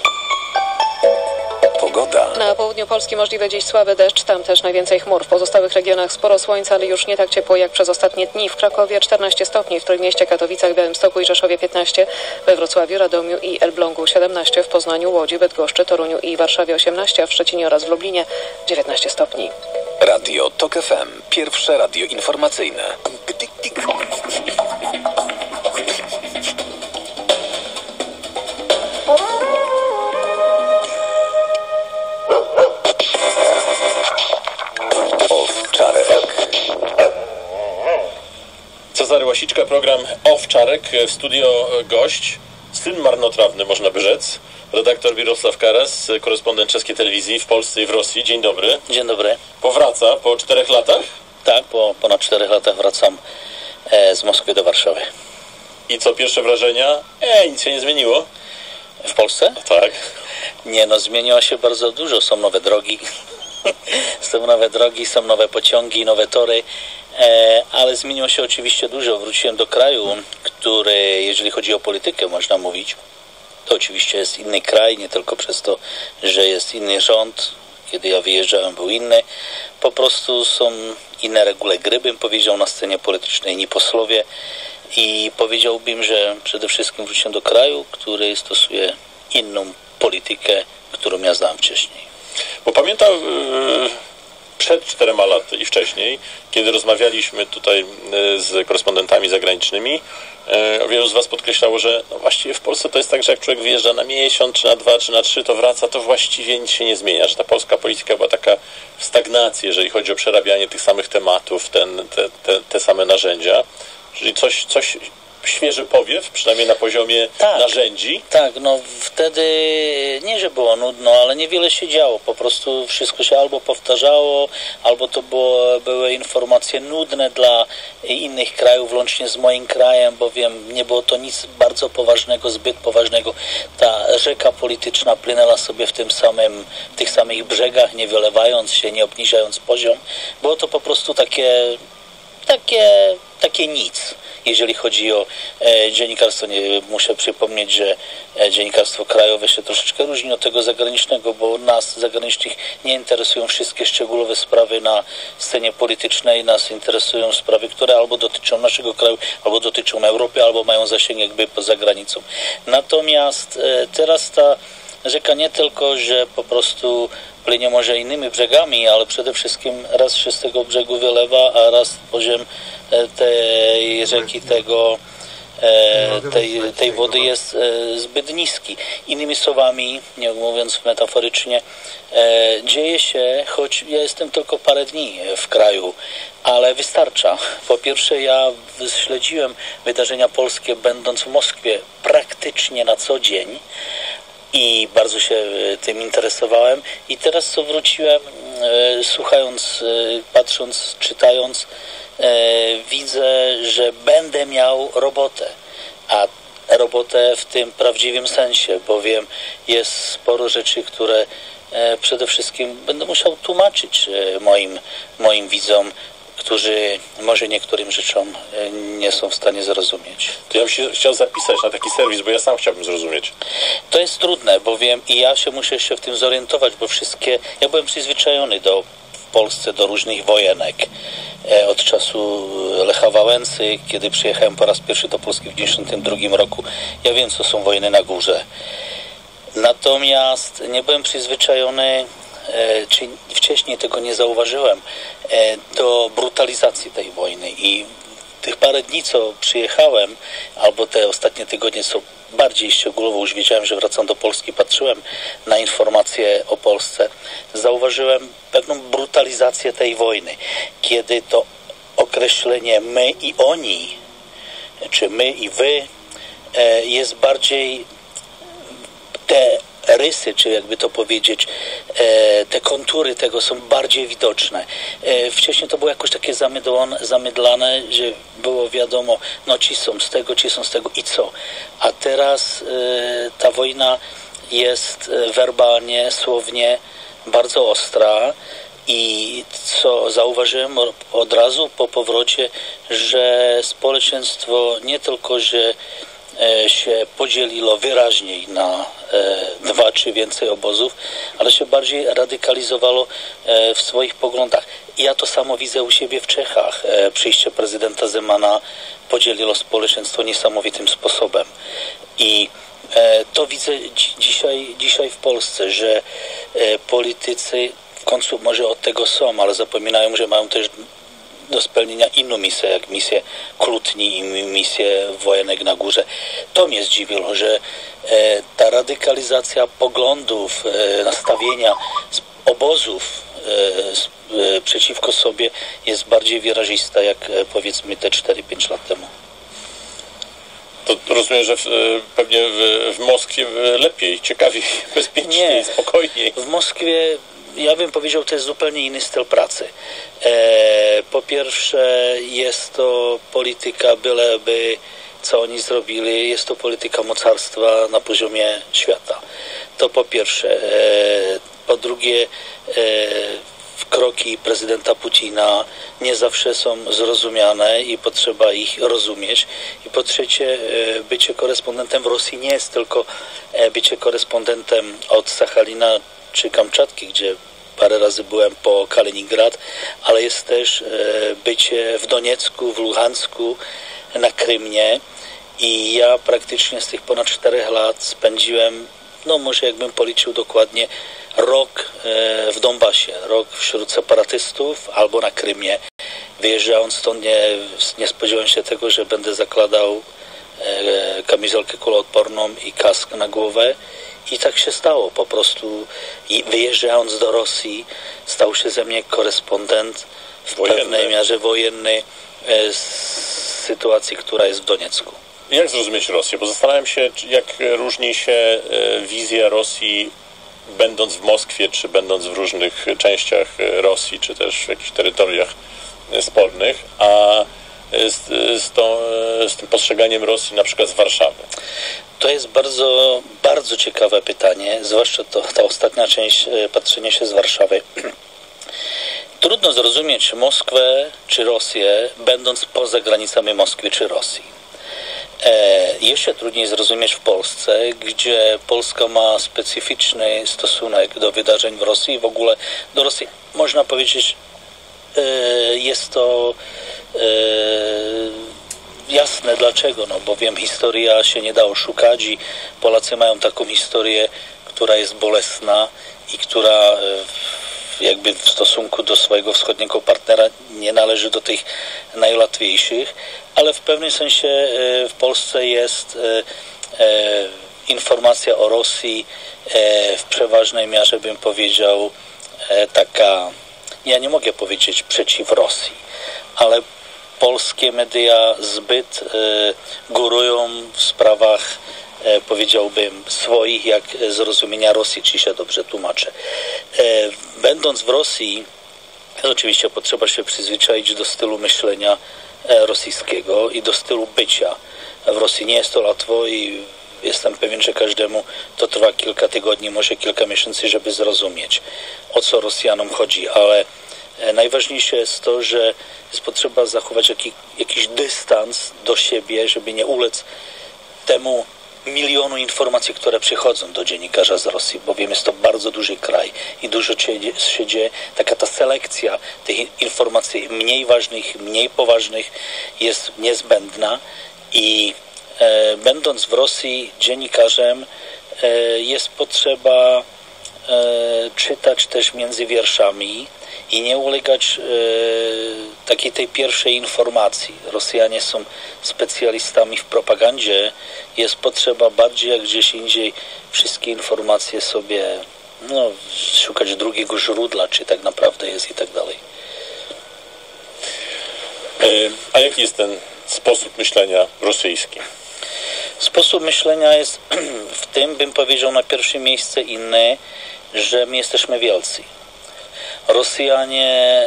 Pogoda. Na południu Polski możliwy dziś słaby deszcz, tam też najwięcej chmur. W pozostałych regionach sporo słońca, ale już nie tak ciepło jak przez ostatnie dni. W Krakowie 14 stopni, w Trójmieście, Katowicach, Białymstoku i Rzeszowie 15, we Wrocławiu, Radomiu i Elblągu 17, w Poznaniu, Łodzi, Bydgoszczy, Toruniu i Warszawie 18, a w Szczecinie oraz w Lublinie 19 stopni. Radio TOK FM. Pierwsze radio informacyjne. Cezary Łasiczka, program Owczarek, w studio gość, syn marnotrawny można by rzec, redaktor Mirosław Karas, korespondent czeskiej telewizji w Polsce i w Rosji. Dzień dobry. Dzień dobry. Powraca po 4 latach? Tak, po ponad 4 latach wracam z Moskwy do Warszawy. I co, pierwsze wrażenia? Nic się nie zmieniło. W Polsce? Tak. Nie, no zmieniło się bardzo dużo, są nowe drogi. Są nowe pociągi, nowe tory, ale zmieniło się oczywiście dużo. Wróciłem do kraju, który, jeżeli chodzi o politykę, można mówić, to oczywiście jest inny kraj, nie tylko przez to, że jest inny rząd. Kiedy ja wyjeżdżałem, był inny. Po prostu są inne regule gry, bym powiedział, na scenie politycznej, inni posłowie. I powiedziałbym, że przede wszystkim wróciłem do kraju, który stosuje inną politykę, którą ja znałem wcześniej. Bo pamiętam przed 4 laty i wcześniej, kiedy rozmawialiśmy tutaj z korespondentami zagranicznymi, wielu z Was podkreślało, że no właściwie w Polsce to jest tak, że jak człowiek wyjeżdża na miesiąc, czy na 2, czy na 3, to wraca, to właściwie nic się nie zmienia, że ta polska polityka była taka w stagnacji, jeżeli chodzi o przerabianie tych samych tematów, te same narzędzia, czyli coś świeży powiew, przynajmniej na poziomie narzędzi. Tak, no wtedy nie, że było nudno, ale niewiele się działo. Po prostu wszystko się albo powtarzało, albo to były informacje nudne dla innych krajów, łącznie z moim krajem, bowiem nie było to nic bardzo poważnego, zbyt poważnego. Ta rzeka polityczna płynęła sobie w tych samych brzegach, nie wylewając się, nie obniżając poziom. Było to po prostu takie nic. jeżeli chodzi o dziennikarstwo, muszę przypomnieć, że dziennikarstwo krajowe się troszeczkę różni od tego zagranicznego, bo nas zagranicznych nie interesują wszystkie szczegółowe sprawy na scenie politycznej, nas interesują sprawy, które albo dotyczą naszego kraju, albo dotyczą Europy, albo mają zasięg jakby poza granicą. Natomiast teraz ta rzeka nie tylko, że po prostu płynie może innymi brzegami, ale przede wszystkim raz się z tego brzegu wylewa, a raz poziom tej rzeki, tej wody jest zbyt niski. Innymi słowami, nie mówiąc metaforycznie, dzieje się, choć ja jestem tylko parę dni w kraju, ale wystarcza. Po pierwsze, ja śledziłem wydarzenia polskie, będąc w Moskwie praktycznie na co dzień i bardzo się tym interesowałem. I teraz co wróciłem, słuchając, patrząc, czytając, widzę, że będę miał robotę, a robotę w tym prawdziwym sensie, bowiem jest sporo rzeczy, które przede wszystkim będę musiał tłumaczyć moim widzom, którzy może niektórym rzeczom nie są w stanie zrozumieć. To ja bym się chciał zapisać na taki serwis, bo ja sam chciałbym zrozumieć. To jest trudne, bowiem i ja się muszę jeszcze w tym zorientować, bo ja byłem przyzwyczajony w Polsce do różnych wojenek. Od czasu Lecha Wałęsy, kiedy przyjechałem po raz pierwszy do Polski w 1992 roku, ja wiem, co są wojny na górze. Natomiast nie byłem przyzwyczajony, czy wcześniej tego nie zauważyłem, do brutalizacji tej wojny. I tych parę dni, co przyjechałem, albo te ostatnie tygodnie, co bardziej szczegółowo już wiedziałem, że wracam do Polski, patrzyłem na informacje o Polsce, zauważyłem pewną brutalizację tej wojny, kiedy to określenie my i oni, czy my i wy, jest bardziej te rysy, czy jakby to powiedzieć, te kontury tego są bardziej widoczne. Wcześniej to było jakoś takie zamydlane, że było wiadomo, no ci są z tego i co. A teraz ta wojna jest werbalnie, słownie bardzo ostra i co zauważyłem od razu po powrocie, że społeczeństwo nie tylko, że się podzieliło wyraźniej na 2 czy więcej obozów, ale się bardziej radykalizowało w swoich poglądach. I ja to samo widzę u siebie w Czechach. Przyjście prezydenta Zemana podzieliło społeczeństwo niesamowitym sposobem. I to widzę dzisiaj w Polsce, że politycy w końcu może od tego są, ale zapominają, że mają też do spełnienia inną misję, jak misję Kłótni i misję wojenek na górze. To mnie zdziwiło, że ta radykalizacja poglądów, nastawienia obozów przeciwko sobie jest bardziej wyrazista, jak powiedzmy te 4-5 lat temu. To rozumiem, że pewnie w Moskwie lepiej, ciekawiej, bezpieczniej, spokojniej. W Moskwie, ja bym powiedział, to jest zupełnie inny styl pracy. Po pierwsze, jest to polityka, byleby co oni zrobili, jest to polityka mocarstwa na poziomie świata. To po pierwsze. Po drugie, kroki prezydenta Putina nie zawsze są zrozumiane i potrzeba ich rozumieć. I po trzecie, bycie korespondentem w Rosji nie jest tylko bycie korespondentem od Sachalina czy Kamczatki, gdzie parę razy byłem po Kaliningrad, ale jest też bycie w Doniecku, w Luhansku, na Krymie i ja praktycznie z tych ponad 4 lat spędziłem, no może jakbym policzył dokładnie, rok w Donbasie, rok wśród separatystów albo na Krymie. Wyjeżdżając stąd nie spodziewałem się tego, że będę zakładał kamizelkę kuloodporną i kask na głowę. I tak się stało. Po prostu wyjeżdżając do Rosji stał się ze mnie korespondent w pewnej mierze wojenny z sytuacji, która jest w Doniecku. Jak zrozumieć Rosję? Bo zastanawiam się, jak różni się wizja Rosji będąc w Moskwie, czy będąc w różnych częściach Rosji, czy też w jakichś terytoriach spornych, a z tym postrzeganiem Rosji na przykład z Warszawy. To jest bardzo, bardzo ciekawe pytanie, zwłaszcza ta ostatnia część, patrzenie się z Warszawy. Trudno zrozumieć Moskwę czy Rosję, będąc poza granicami Moskwy czy Rosji. Jeszcze trudniej zrozumieć w Polsce, gdzie Polska ma specyficzny stosunek do wydarzeń w Rosji i w ogóle do Rosji. Można powiedzieć, jest to jasne dlaczego, no bowiem historia się nie da oszukać i Polacy mają taką historię, która jest bolesna i która jakby w stosunku do swojego wschodniego partnera nie należy do tych najłatwiejszych, ale w pewnym sensie w Polsce jest informacja o Rosji w przeważnej mierze, bym powiedział, taka, ja nie mogę powiedzieć przeciw Rosji, ale polskie media zbyt górują w sprawach, powiedziałbym, swoich, jak zrozumienia Rosji, czy się dobrze tłumaczę. Będąc w Rosji, oczywiście potrzeba się przyzwyczaić do stylu myślenia rosyjskiego i do stylu bycia w Rosji. Nie jest to łatwo i jestem pewien, że każdemu to trwa kilka tygodni, może kilka miesięcy, żeby zrozumieć, o co Rosjanom chodzi, ale najważniejsze jest to, że jest potrzeba zachować jakiś dystans do siebie, żeby nie ulec temu milionu informacji, które przychodzą do dziennikarza z Rosji, bowiem jest to bardzo duży kraj i dużo się dzieje. Taka ta selekcja tych informacji mniej ważnych, mniej poważnych jest niezbędna i będąc w Rosji dziennikarzem jest potrzeba czytać też między wierszami i nie ulegać takiej tej pierwszej informacji. Rosjanie są specjalistami w propagandzie. Jest potrzeba bardziej jak gdzieś indziej wszystkie informacje sobie szukać drugiego źródła, czy tak naprawdę jest i tak dalej. A jaki jest ten sposób myślenia rosyjski? Sposób myślenia jest w tym, bym powiedział, na pierwsze miejsce inny, że my jesteśmy wielcy. Rosjanie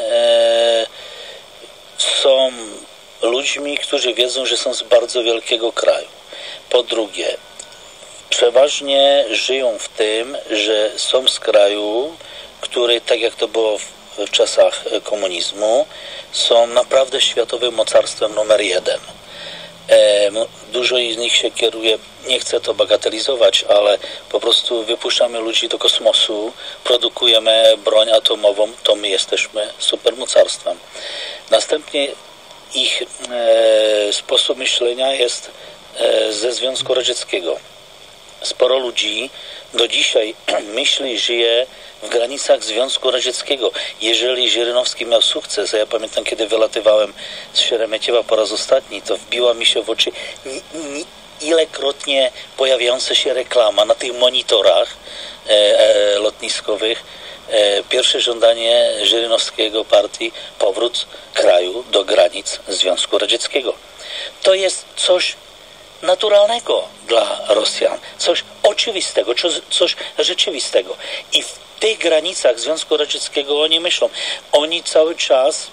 są ludźmi, którzy wiedzą, że są z bardzo wielkiego kraju. Po drugie, przeważnie żyją w tym, że są z kraju, który, tak jak to było w czasach komunizmu, są naprawdę światowym mocarstwem numer 1. Dużo z nich się kieruje, nie chcę to bagatelizować, ale po prostu wypuszczamy ludzi do kosmosu, produkujemy broń atomową, to my jesteśmy supermocarstwem. Następnie ich sposób myślenia jest ze Związku Radzieckiego. Sporo ludzi do dzisiaj myśli, żyje w granicach Związku Radzieckiego. Jeżeli Żyrynowski miał sukces, a ja pamiętam, kiedy wylatywałem z Szeremieciewa po raz ostatni, to wbiła mi się w oczy ilekrotnie pojawiająca się reklama na tych monitorach lotniskowych. Pierwsze żądanie Żyrynowskiego partii, powrót kraju do granic Związku Radzieckiego. To jest coś naturalnego dla Rosjan, coś oczywistego, coś rzeczywistego. I w tych granicach Związku Radzieckiego oni myślą. Oni cały czas,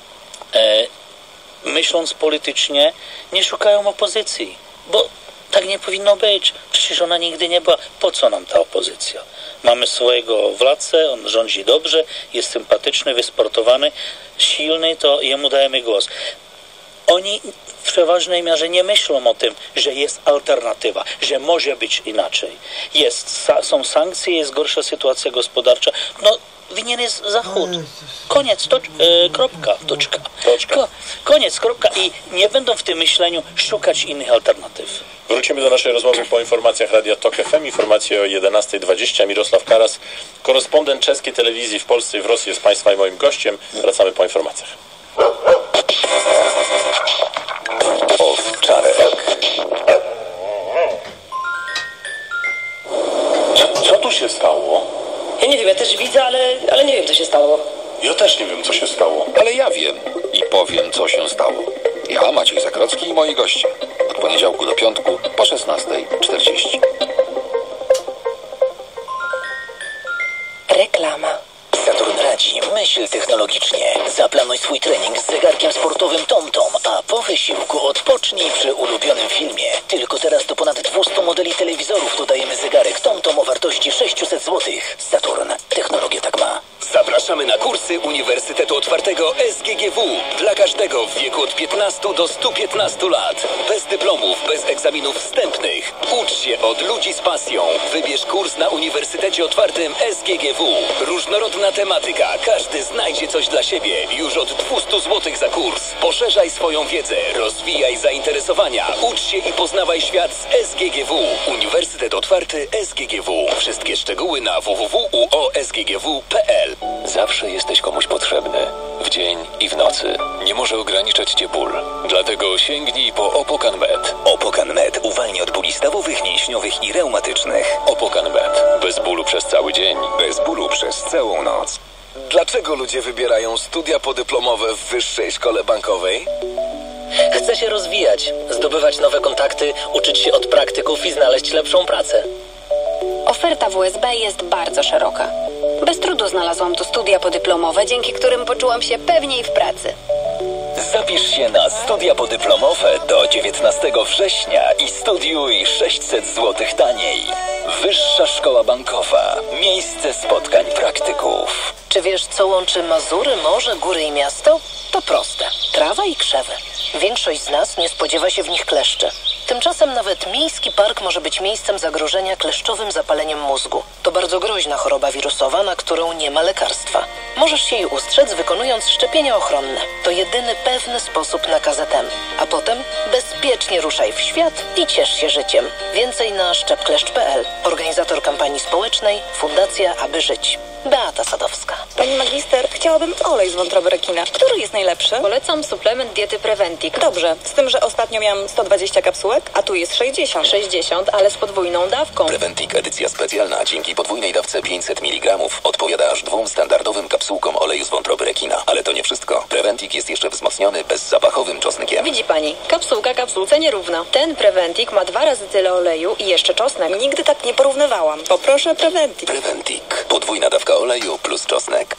myśląc politycznie, nie szukają opozycji, bo tak nie powinno być. Przecież ona nigdy nie była. Po co nam ta opozycja? Mamy swojego władcę, on rządzi dobrze, jest sympatyczny, wysportowany, silny, to jemu dajemy głos. Oni w przeważnej mierze nie myślą o tym, że jest alternatywa, że może być inaczej. Są sankcje, jest gorsza sytuacja gospodarcza. No, winien jest Zachód. Koniec, kropka. Koniec, kropka. I nie będą w tym myśleniu szukać innych alternatyw. Wrócimy do naszej rozmowy po informacjach Radia Tok FM. Informacje o 11:20. Mirosław Karas, korespondent czeskiej telewizji w Polsce i w Rosji, jest Państwa i moim gościem. Wracamy po informacjach. Owczarek. Co tu się stało? Ja nie wiem, ja też widzę, ale nie wiem, co się stało. Ja też nie wiem, co się stało. Ale ja wiem i powiem, co się stało. Ja, Maciej Zakrocki i moi goście. Od poniedziałku do piątku po 16:40. Reklama. Saturn radzi, myśl technologicznie. Zaplanuj swój trening z zegarkiem sportowym TomTom, a po wysiłku odpocznij przy ulubionym filmie. Tylko teraz do ponad 200 modeli telewizorów dodajemy zegarek TomTom o wartości 600 zł. Saturn. Technologia tak ma. Zapraszamy na kursy Uniwersytetu Wszystko w wieku od 15 do 115 lat. Bez dyplomów, bez egzaminów wstępnych. Ucz się od ludzi z pasją. Wybierz kurs na Uniwersytecie Otwartym SGGW. Różnorodna tematyka. Każdy znajdzie coś dla siebie. Już od 200 zł za kurs. Poszerzaj swoją wiedzę. Rozwijaj zainteresowania. Ucz się i poznawaj świat z SGGW. Uniwersytet Otwarty SGGW. Wszystkie szczegóły na www.uosggw.pl. Zawsze jesteś komuś potrzebny. W dzień i w nocy. Nie może ograniczać cię ból. Dlatego sięgnij po Opokan Med. Opokan Med uwalnia od bóli stawowych, mięśniowych i reumatycznych. Opokan Med. Bez bólu przez cały dzień. Bez bólu przez całą noc. Dlaczego ludzie wybierają studia podyplomowe w Wyższej Szkole Bankowej? Chcę się rozwijać, zdobywać nowe kontakty, uczyć się od praktyków i znaleźć lepszą pracę. Oferta WSB jest bardzo szeroka. Bez trudu znalazłam tu studia podyplomowe, dzięki którym poczułam się pewniej w pracy. Zapisz się na studia podyplomowe do 19 września i studiuj 600 zł taniej. Wyższa Szkoła Bankowa. Miejsce spotkań praktyków. Czy wiesz, co łączy Mazury, morze, góry i miasto? To proste. Trawa i krzewy. Większość z nas nie spodziewa się w nich kleszczy. Tymczasem nawet miejski park może być miejscem zagrożenia kleszczowym zapaleniem mózgu. To bardzo groźna choroba wirusowa, na którą nie ma lekarstwa. Możesz się jej ustrzec, wykonując szczepienia ochronne. To jedyny pewny sposób na KZM. A potem bezpiecznie ruszaj w świat i ciesz się życiem. Więcej na szczepkleszcz.pl. Organizator kampanii społecznej Fundacja Aby Żyć. Beata Sadowska. Pani magister, chciałabym olej z wątroby rekina. Który jest najlepszy? Polecam suplement diety Preventic. Dobrze, z tym, że ostatnio miałam 120 kapsułek, a tu jest 60. 60, ale z podwójną dawką. Preventic edycja specjalna. Dzięki podwójnej dawce 500 mg odpowiada aż 2 standardowym kapsułkom oleju z wątroby rekina. Ale to nie wszystko. Preventic jest jeszcze wzmocniony bezzapachowym czosnkiem. Widzi pani, kapsułka kapsułce nierówna. Ten Preventic ma 2 razy tyle oleju i jeszcze czosnek. Nigdy tak nie porównywałam. Poproszę Preventic. Preventic. Podwójna dawka oleju plus czosnek.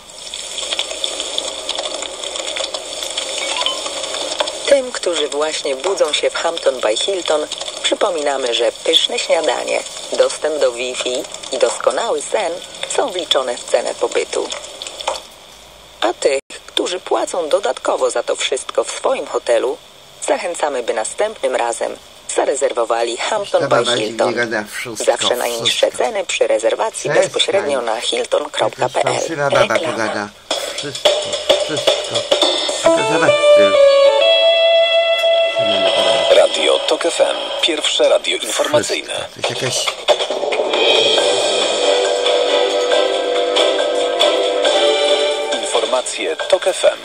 Tym, którzy właśnie budzą się w Hampton by Hilton, przypominamy, że pyszne śniadanie, dostęp do Wi-Fi i doskonały sen są wliczone w cenę pobytu. A tych, którzy płacą dodatkowo za to wszystko w swoim hotelu, zachęcamy, by następnym razem zarezerwowali Hampton by Hilton. Zawsze najniższe ceny przy rezerwacji bezpośrednio na hilton.pl. Reklama. Wszystko. Radio TOK FM. Pierwsze radio informacyjne. To jest jakaś... Informacje TOK FM.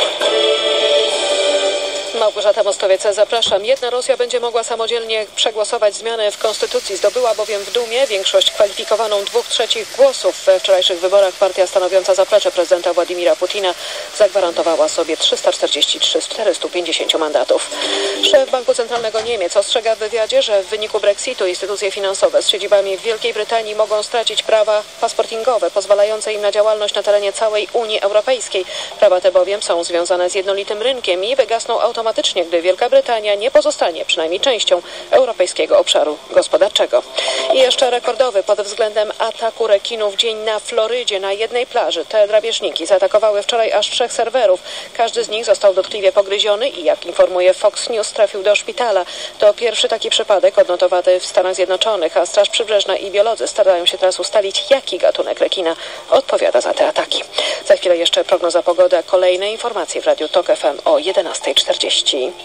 Małgorzata Mostowiec, zapraszam. Jedna Rosja będzie mogła samodzielnie przegłosować zmiany w Konstytucji. Zdobyła bowiem w Dumie większość kwalifikowaną 2/3 głosów. We wczorajszych wyborach partia stanowiąca zaplecze prezydenta Władimira Putina zagwarantowała sobie 343 z 450 mandatów. Szef Banku Centralnego Niemiec ostrzega w wywiadzie, że w wyniku Brexitu instytucje finansowe z siedzibami w Wielkiej Brytanii mogą stracić prawa paszportingowe pozwalające im na działalność na terenie całej Unii Europejskiej. Prawa te bowiem są związane z jednolitym rynkiem i wygasną automatycznie, gdy Wielka Brytania nie pozostanie przynajmniej częścią europejskiego obszaru gospodarczego. I jeszcze rekordowy pod względem ataku rekinów dzień na Florydzie na jednej plaży. Te drapieżniki zaatakowały wczoraj aż 3 serwerów. Każdy z nich został dotkliwie pogryziony i, jak informuje Fox News, trafił do szpitala. To pierwszy taki przypadek odnotowany w Stanach Zjednoczonych, a Straż Przybrzeżna i biolodzy starają się teraz ustalić, jaki gatunek rekina odpowiada za te ataki. Za chwilę jeszcze prognoza pogody, a kolejne informacje w Radiu TOK FM o 11:40.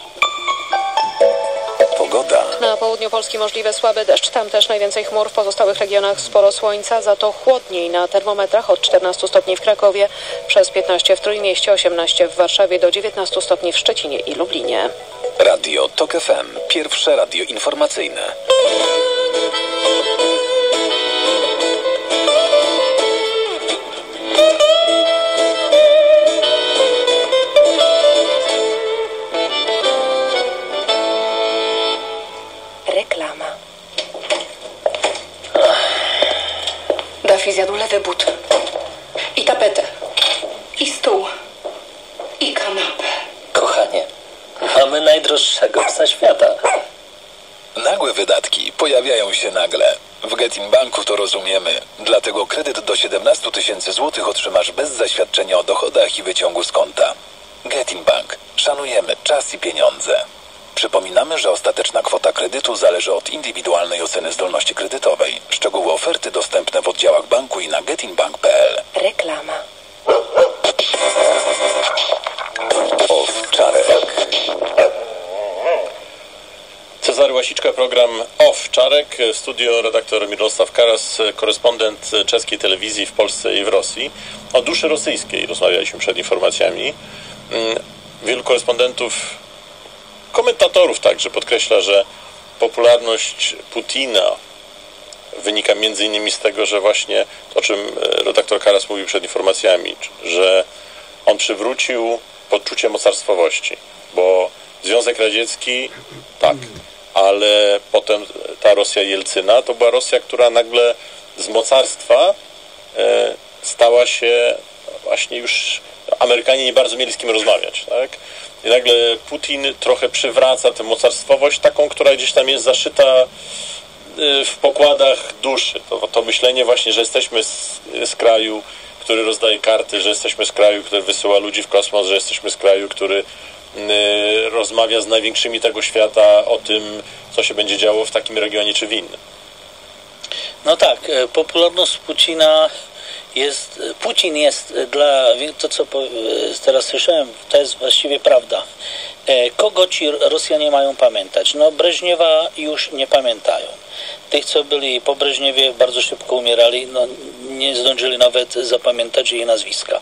Pogoda. Na południu Polski możliwy słaby deszcz. Tam też najwięcej chmur, w pozostałych regionach sporo słońca, za to chłodniej na termometrach od 14 stopni w Krakowie, przez 15 w Trójmieście, 18 w Warszawie, do 19 stopni w Szczecinie i Lublinie. Radio TOK FM. Pierwsze radio informacyjne. Reklama. Daffy zjadł lewy but. I tapetę. I stół. I kanapę. Kochanie, mamy najdroższego psa świata. Nagłe wydatki pojawiają się nagle. W Getin Banku to rozumiemy. Dlatego kredyt do 17 000 złotych otrzymasz bez zaświadczenia o dochodach i wyciągu z konta. Getin Bank. Szanujemy czas i pieniądze. Przypominamy, że ostateczna kwota kredytu zależy od indywidualnej oceny zdolności kredytowej. Szczegóły oferty dostępne w oddziałach banku i na getinbank.pl. Reklama. Owczarek. Cezary Łasiczka, program Owczarek. W studio redaktor Mirosław Karas, korespondent czeskiej telewizji w Polsce i w Rosji. O duszy rosyjskiej rozmawialiśmy przed informacjami. Wielu korespondentów, komentatorów także podkreśla, że popularność Putina wynika między innymi z tego, że właśnie to, o czym redaktor Karas mówił przed informacjami, że on przywrócił poczucie mocarstwowości, bo Związek Radziecki tak, ale potem ta Rosja Jelcyna to była Rosja, która nagle z mocarstwa stała się właśnie już, Amerykanie nie bardzo mieli z kim rozmawiać, tak? I nagle Putin trochę przywraca tę mocarstwowość, taką, która gdzieś tam jest zaszyta w pokładach duszy. To myślenie właśnie, że jesteśmy z kraju, który rozdaje karty, że jesteśmy z kraju, który wysyła ludzi w kosmos, że jesteśmy z kraju, który rozmawia z największymi tego świata o tym, co się będzie działo w takim regionie czy w innym. No tak, popularność Putin jest dla, to co teraz słyszałem, to jest właściwie prawda. Kogo ci Rosjanie mają pamiętać? No Breżniewa już nie pamiętają. Tych, co byli po Breżniewie, bardzo szybko umierali, no nie zdążyli nawet zapamiętać jej nazwiska.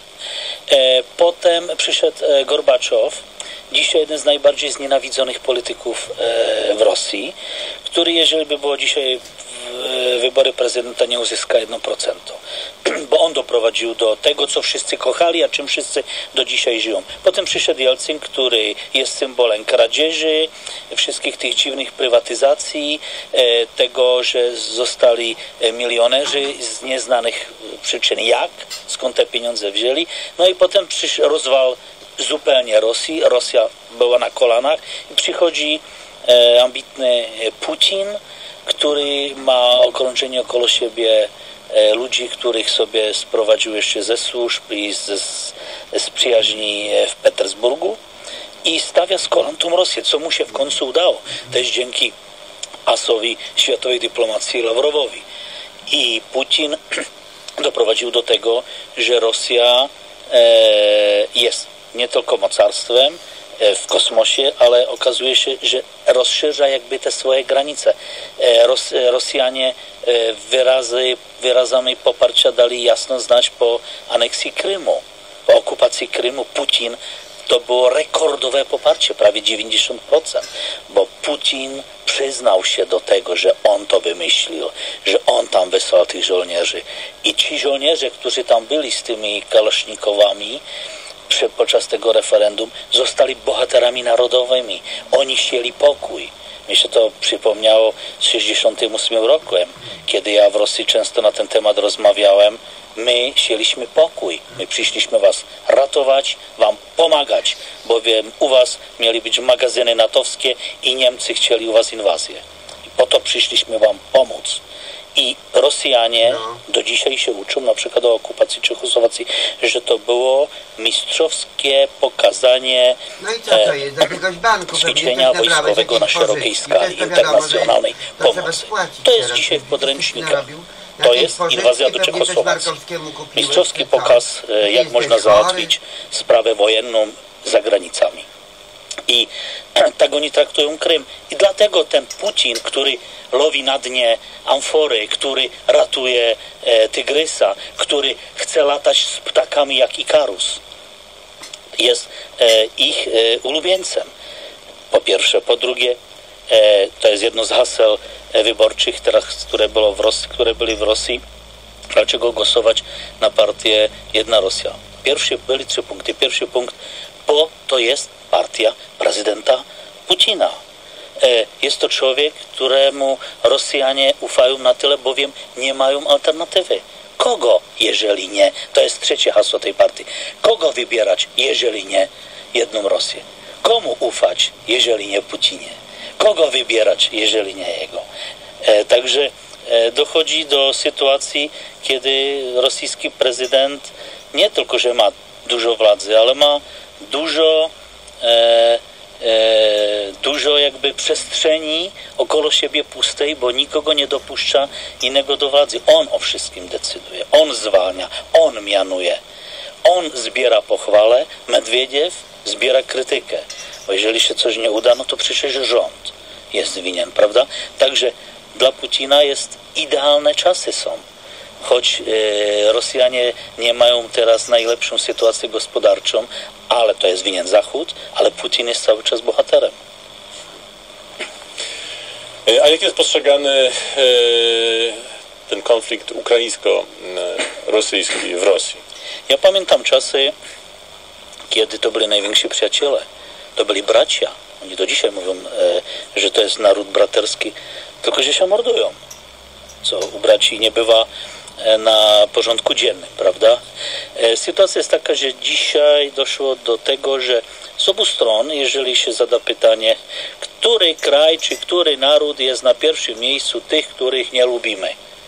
Potem przyszedł Gorbaczow, dzisiaj jeden z najbardziej znienawidzonych polityków w Rosji, który, jeżeli by było dzisiaj wybory prezydenta, nie uzyska 1%. Bo on doprowadził do tego, co wszyscy kochali, a czym wszyscy do dzisiaj żyją. Potem przyszedł Jelcyn, który jest symbolem kradzieży, wszystkich tych dziwnych prywatyzacji, tego, że zostali milionerzy z nieznanych przyczyn. Jak? Skąd te pieniądze wzięli? No i potem przyszedł rozwal zupełnie Rosji. Rosja była na kolanach i przychodzi ambitny Putin, który ma okrążenie okolo siebie ludzi, których sobie sprowadził jeszcze ze służb i z przyjaźni w Petersburgu i stawia z kolan tą Rosję, co mu się w końcu udało. Też dzięki asowi światowej dyplomacji Lawrowowi. I Putin doprowadził do tego, że Rosja jest nie tylko mocarstwem w kosmosie, ale okazuje się, że rozszerza jakby te swoje granice. Rosjanie wyrazami poparcia dali jasno znać po aneksji Krymu, po okupacji Krymu. Putin, to było rekordowe poparcie, prawie 90%, bo Putin przyznał się do tego, że on to wymyślił, że on tam wysłał tych żołnierzy. I ci żołnierze, którzy tam byli z tymi kałasznikowami, podczas tego referendum zostali bohaterami narodowymi. Oni chcieli pokój. Mi się to przypomniało z 1968 rokiem, kiedy ja w Rosji często na ten temat rozmawiałem. My chcieliśmy pokój. My przyszliśmy was ratować, wam pomagać, bowiem u was mieli być magazyny natowskie i Niemcy chcieli u was inwazję. I po to przyszliśmy wam pomóc. I Rosjanie do dzisiaj się uczą, na przykład o okupacji Czechosłowacji, że to było mistrzowskie pokazanie ćwiczenia wojskowego na szerokiej skali, internacjonalnej pomocy. To jest dzisiaj w podręcznikach. To jest inwazja do Czechosłowacji. Mistrzowski pokaz, jak można załatwić sprawę wojenną za granicami. I tak oni traktują Krym. I dlatego ten Putin, który lowi na dnie amfory, który ratuje tygrysa, który chce latać z ptakami jak Ikarus, jest ich ulubieńcem. Po pierwsze. Po drugie, to jest jedno z haseł wyborczych teraz, które byli w Rosji. Dlaczego głosować na partię Jedna Rosja? Byli 3 punkty. Pierwszy punkt, bo to jest partia prezydenta Putina. Jest to człowiek, któremu Rosjanie ufają na tyle, bowiem nie mają alternatywy. Kogo, jeżeli nie? To jest trzecie hasło tej partii. Kogo wybierać, jeżeli nie Jedną Rosję? Komu ufać, jeżeli nie Putinie? Kogo wybierać, jeżeli nie jego? Także dochodzi do sytuacji, kiedy rosyjski prezydent nie tylko, że ma dużo władzy, ale ma dużo dużo jakby przestrzeni około siebie pustej, bo nikogo nie dopuszcza innego do władzy. On o wszystkim decyduje, on zwalnia, on mianuje, on zbiera pochwałę, Medwiediew zbiera krytykę, bo jeżeli się coś nie uda, no to przecież rząd jest winien, prawda? Także dla Putina jest idealne czasy są. Choć Rosjanie nie mają teraz najlepszą sytuację gospodarczą, ale to jest winien Zachód, ale Putin jest cały czas bohaterem. A jak jest postrzegany ten konflikt ukraińsko-rosyjski w Rosji? Ja pamiętam czasy, kiedy to byli najwięksi przyjaciele, to byli bracia. Oni do dzisiaj mówią, że to jest naród braterski, tylko że się mordują. Co u braci nie bywa na porządku dziennym, prawda? Sytuacja jest taka, że dzisiaj doszło do tego, że z obu stron, jeżeli się zada pytanie, który kraj czy który naród jest na pierwszym miejscu tych, których nie lubimy,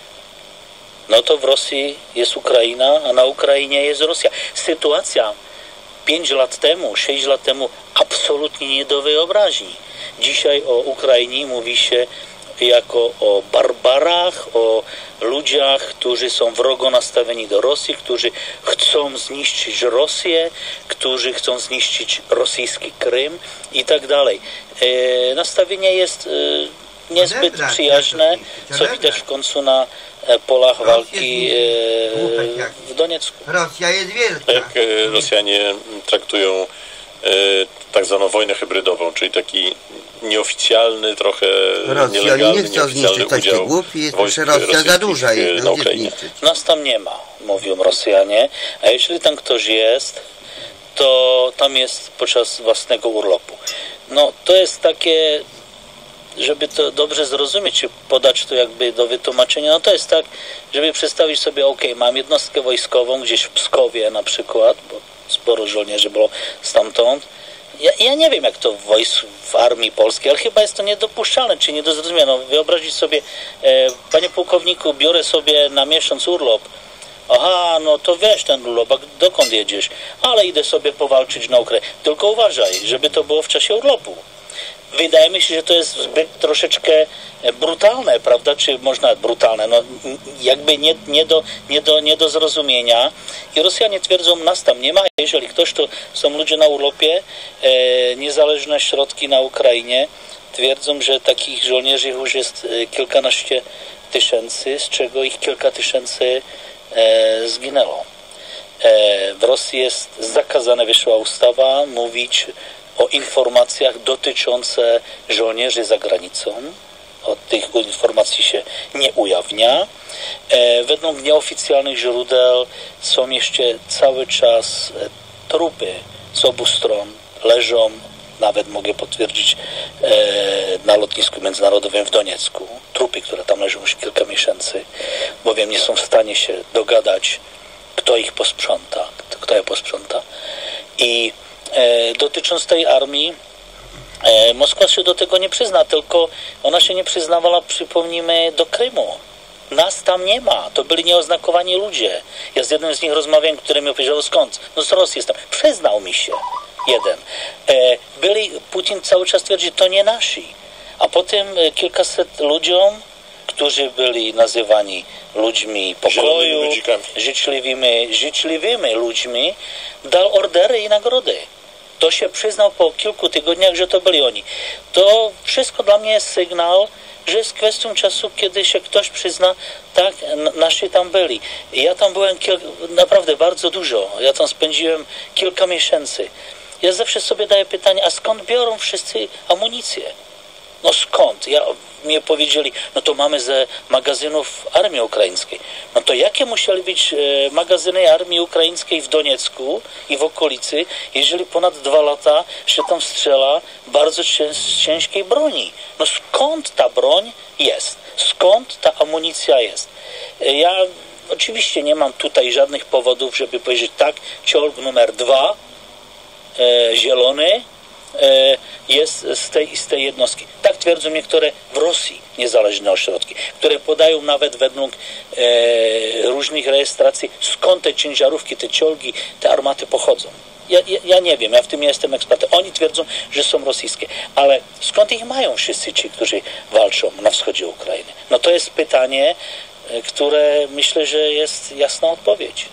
no to w Rosji jest Ukraina, a na Ukrainie jest Rosja. Sytuacja 5 lat temu, 6 lat temu absolutnie nie do wyobraźni. Dzisiaj o Ukrainie mówi się jako o barbarach, o ludziach, którzy są wrogo nastawieni do Rosji, którzy chcą zniszczyć Rosję, którzy chcą zniszczyć rosyjski Krym i tak dalej. Nastawienie jest niezbyt przyjaźne, co widać w końcu na polach walki w Doniecku. Rosja jest wielka. Jak Rosjanie traktują tak zwaną wojnę hybrydową, czyli taki nieoficjalny, trochę nielegalny, nie chcą zniszczyć, taki głupi, że Rosja za duża jest, na Ukrainie. Nas tam nie ma, mówią Rosjanie, a jeśli tam ktoś jest, to tam jest podczas własnego urlopu. No to jest takie, żeby to dobrze zrozumieć, czy podać to jakby do wytłumaczenia, no to jest tak, żeby przedstawić sobie, mam jednostkę wojskową gdzieś w Pskowie na przykład, bo sporo żołnierzy było stamtąd. Ja nie wiem, jak to w armii polskiej, ale chyba jest to niedopuszczalne, czy nie do zrozumienia. No, wyobrazić sobie, panie pułkowniku, biorę sobie na miesiąc urlop. Aha, no to weź ten urlop, a dokąd jedziesz? Ale idę sobie powalczyć na Ukrainie. Tylko uważaj, żeby to było w czasie urlopu. Wydaje mi się, że to jest zbyt troszeczkę brutalne, prawda? Czy można brutalne? No jakby nie do zrozumienia. I Rosjanie twierdzą, nas tam nie ma. Jeżeli ktoś, to są ludzie na urlopie, niezależne środki na Ukrainie, twierdzą, że takich żołnierzy już jest kilkanaście tysięcy, z czego ich kilka tysięcy zginęło. W Rosji jest zakazane, wyszła ustawa, mówić o informacjach dotyczące żołnierzy za granicą. O tych informacji się nie ujawnia. Według nieoficjalnych źródeł są jeszcze cały czas trupy z obu stron. Leżą, nawet mogę potwierdzić, na lotnisku międzynarodowym w Doniecku. Trupy, które tam leżą już kilka miesięcy, bowiem nie są w stanie się dogadać, kto ich posprząta, kto je posprząta. I dotycząc tej armii, Moskwa się do tego nie przyzna, tylko ona się nie przyznawała, przypomnijmy, do Krymu. Nas tam nie ma, to byli nieoznakowani ludzie. Ja z jednym z nich rozmawiałem, który mi opowiedział skąd. No z Rosji jestem. Przyznał mi się jeden. Putin cały czas twierdzi, to nie nasi. A potem kilkaset ludziom, którzy byli nazywani ludźmi pokoju, życzliwymi ludźmi, dał ordery i nagrody. To się przyznał po kilku tygodniach, że to byli oni. To wszystko dla mnie jest sygnał, że jest kwestią czasu, kiedy się ktoś przyzna, tak, nasi tam byli. Ja tam byłem naprawdę bardzo dużo. Ja tam spędziłem kilka miesięcy. Ja zawsze sobie daję pytanie, a skąd biorą wszyscy amunicję? No skąd? Mnie powiedzieli, no to mamy ze magazynów armii ukraińskiej. No to jakie musiały być magazyny armii ukraińskiej w Doniecku i w okolicy, jeżeli ponad 2 lata się tam strzela bardzo ciężkiej broni? No skąd ta broń jest? Skąd ta amunicja jest? Ja oczywiście nie mam tutaj żadnych powodów, żeby powiedzieć tak, czołg numer 2, zielony, jest z tej jednostki. Tak twierdzą niektóre w Rosji niezależne ośrodki, które podają nawet według różnych rejestracji, skąd te ciężarówki, te czołgi, te armaty pochodzą. Ja nie wiem, ja w tym nie jestem ekspertem. Oni twierdzą, że są rosyjskie. Ale skąd ich mają wszyscy ci, którzy walczą na wschodzie Ukrainy? No to jest pytanie, które myślę, że jest jasna odpowiedź.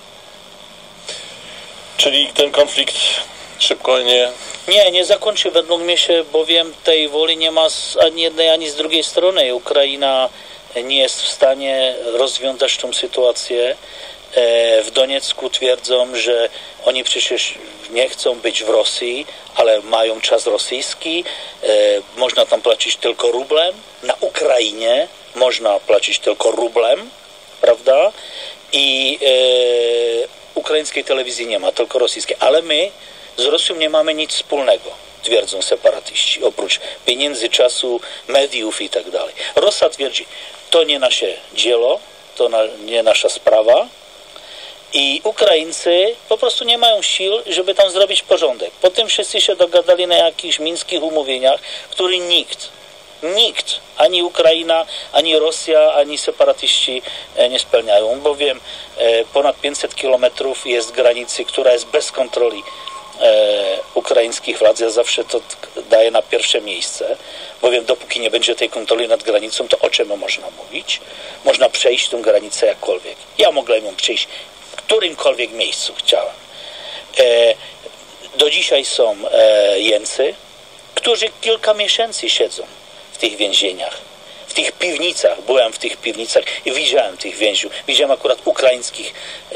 Czyli ten konflikt szybko nie zakończy według mnie się, bowiem tej woli nie ma ani jednej, ani z drugiej strony. Ukraina nie jest w stanie rozwiązać tą sytuację. W Doniecku twierdzą, że oni przecież nie chcą być w Rosji, ale mają czas rosyjski. Można tam płacić tylko rublem. Na Ukrainie można płacić tylko rublem, prawda? I ukraińskiej telewizji nie ma, tylko rosyjskiej. Ale my z Rosją nie mamy nic wspólnego, twierdzą separatyści, oprócz pieniędzy, czasu, mediów i tak dalej. Rosja twierdzi, to nie nasze dzieło, to nie nasza sprawa i Ukraińcy po prostu nie mają sił, żeby tam zrobić porządek. Potem wszyscy się dogadali na jakichś mińskich umówieniach, które nikt, ani Ukraina, ani Rosja, ani separatyści nie spełniają, bowiem ponad 500 kilometrów jest granicy, która jest bez kontroli ukraińskich władz. Ja zawsze to daję na pierwsze miejsce, bowiem dopóki nie będzie tej kontroli nad granicą, to o czym można mówić? Można przejść tę granicę jakkolwiek. Ja mogłem ją przejść w którymkolwiek miejscu chciałem. Do dzisiaj są jeńcy, którzy kilka miesięcy siedzą w tych więzieniach, w tych piwnicach. Byłem w tych piwnicach i widziałem tych więźniów. Widziałem akurat ukraińskich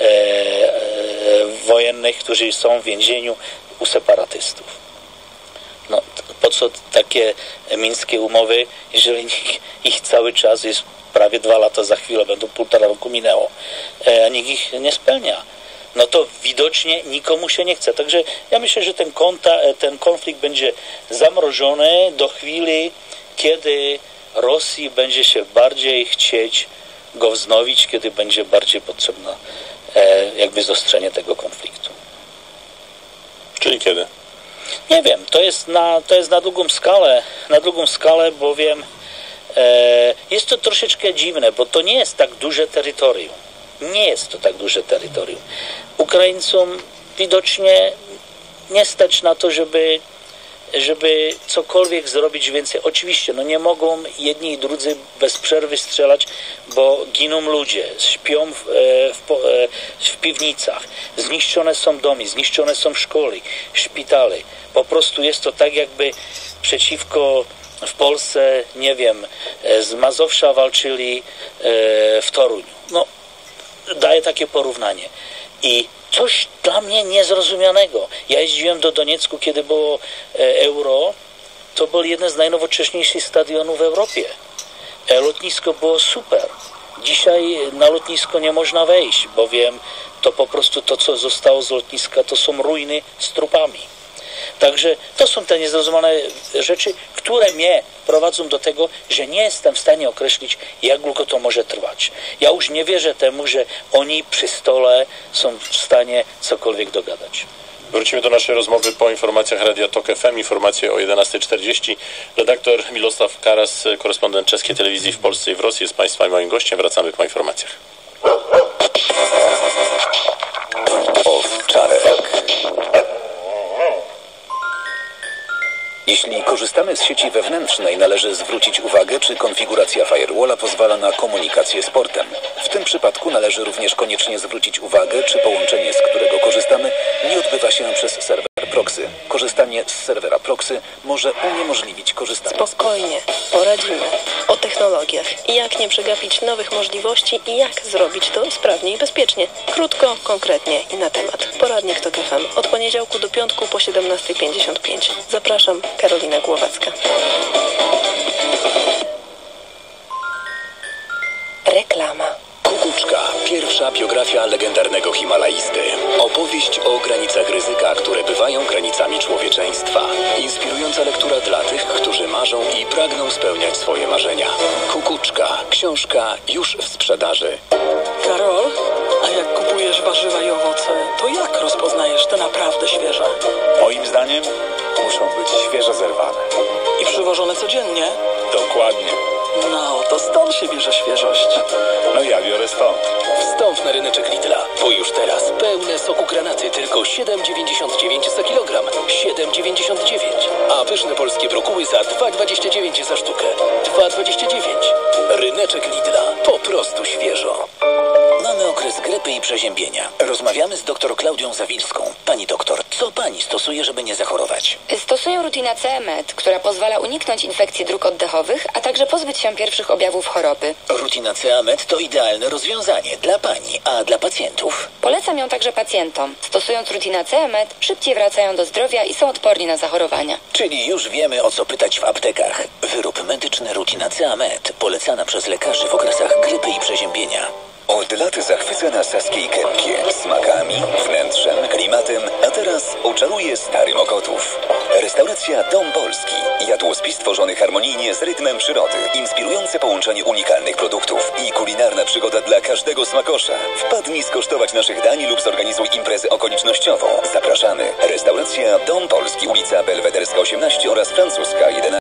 wojennych, którzy są w więzieniu u separatystów. No, po co takie mińskie umowy, jeżeli ich cały czas jest prawie 2 lata, za chwilę będą 1,5 roku minęło, a nikt ich nie spełnia. No to widocznie nikomu się nie chce. Także ja myślę, że ten konflikt będzie zamrożony do chwili, kiedy Rosji będzie się bardziej chcieć go wznowić, kiedy będzie bardziej potrzebne jakby zaostrzenie tego konfliktu. Czyli kiedy? Nie wiem, to jest na długą skalę, bowiem jest to troszeczkę dziwne, bo to nie jest tak duże terytorium. Nie jest to tak duże terytorium. Ukraińcom widocznie nie stać na to, żeby cokolwiek zrobić więcej. Oczywiście, no nie mogą jedni i drudzy bez przerwy strzelać, bo giną ludzie, śpią w piwnicach, zniszczone są domy, zniszczone są szkoły, szpitale. Po prostu jest to tak, jakby przeciwko w Polsce, nie wiem, z Mazowsza walczyli w Toruniu. No, daję takie porównanie. I coś dla mnie niezrozumianego. Ja jeździłem do Doniecku, kiedy było Euro. To był jeden z najnowocześniejszych stadionów w Europie. Lotnisko było super. Dzisiaj na lotnisko nie można wejść, bowiem to po prostu to, co zostało z lotniska, to są ruiny z trupami. Także to są te niezrozumiane rzeczy, które mnie prowadzą do tego, że nie jestem w stanie określić, jak długo to może trwać. Ja już nie wierzę temu, że oni przy stole są w stanie cokolwiek dogadać. Wrócimy do naszej rozmowy po informacjach Radia Tok FM. Informacje o 11:40. Redaktor Milosław Karas, korespondent czeskiej telewizji w Polsce i w Rosji, jest Państwa i moim gościem. Wracamy po informacjach. Owczarek. Jeśli korzystamy z sieci wewnętrznej, należy zwrócić uwagę, czy konfiguracja firewalla pozwala na komunikację z portem. W tym przypadku należy również koniecznie zwrócić uwagę, czy połączenie, z którego korzystamy, nie odbywa się przez serwer proxy. Korzystanie z serwera proxy może uniemożliwić korzystanie. Spokojnie, poradzimy. O technologiach i jak nie przegapić nowych możliwości i jak zrobić to sprawnie i bezpiecznie. Krótko, konkretnie i na temat. Poradnik Tok FM od poniedziałku do piątku po 17:55. Zapraszam, Karolina Głowacka. Reklama. Kukuczka. Pierwsza biografia legendarnego Himalajsty. Opowieść o granicach ryzyka, które bywają granicami człowieczeństwa. Inspirująca lektura dla tych, którzy marzą i pragną spełniać swoje marzenia. Kukuczka. Książka już w sprzedaży. Karol, a jak kupujesz warzywa i owoce, to jak rozpoznajesz te naprawdę świeże? Moim zdaniem muszą być świeżo zerwane. I przywożone codziennie? Dokładnie. No, to stąd się bierze świeżość. No ja biorę stąd. Wstąp na ryneczek Lidla, bo już teraz pełne soku granaty tylko 7,99 za kilogram. 7,99. A pyszne polskie brokuły za 2,29 za sztukę. 2,29. Ryneczek Lidla. Po prostu świeżo. Mamy okres grypy i przeziębienia. Rozmawiamy z dr Klaudią Zawilską. Pani doktor, co pani stosuje, żeby nie zachorować? Stosuję Rutinacea Med, która pozwala uniknąć infekcji dróg oddechowych, a także pozbyć się pierwszych objawów choroby. Rutinacea Med to idealne rozwiązanie dla pani, a dla pacjentów? Polecam ją także pacjentom. Stosując Rutinacea Med, szybciej wracają do zdrowia i są odporni na zachorowania. Czyli już wiemy, o co pytać w aptekach. Wyrób medyczny Rutinacea Med, polecana przez lekarzy w okresach grypy i przeziębienia. Od lat zachwyca nas Saskiej Kempkie smakami, wnętrzem, klimatem, a teraz oczaruje Stary Mokotów. Restauracja Dom Polski. Jadłospis tworzony harmonijnie z rytmem przyrody. Inspirujące połączenie unikalnych produktów i kulinarna przygoda dla każdego smakosza. Wpadnij skosztować naszych dań lub zorganizuj imprezę okolicznościową. Zapraszamy. Restauracja Dom Polski, ulica Belwederska 18 oraz Francuska 11.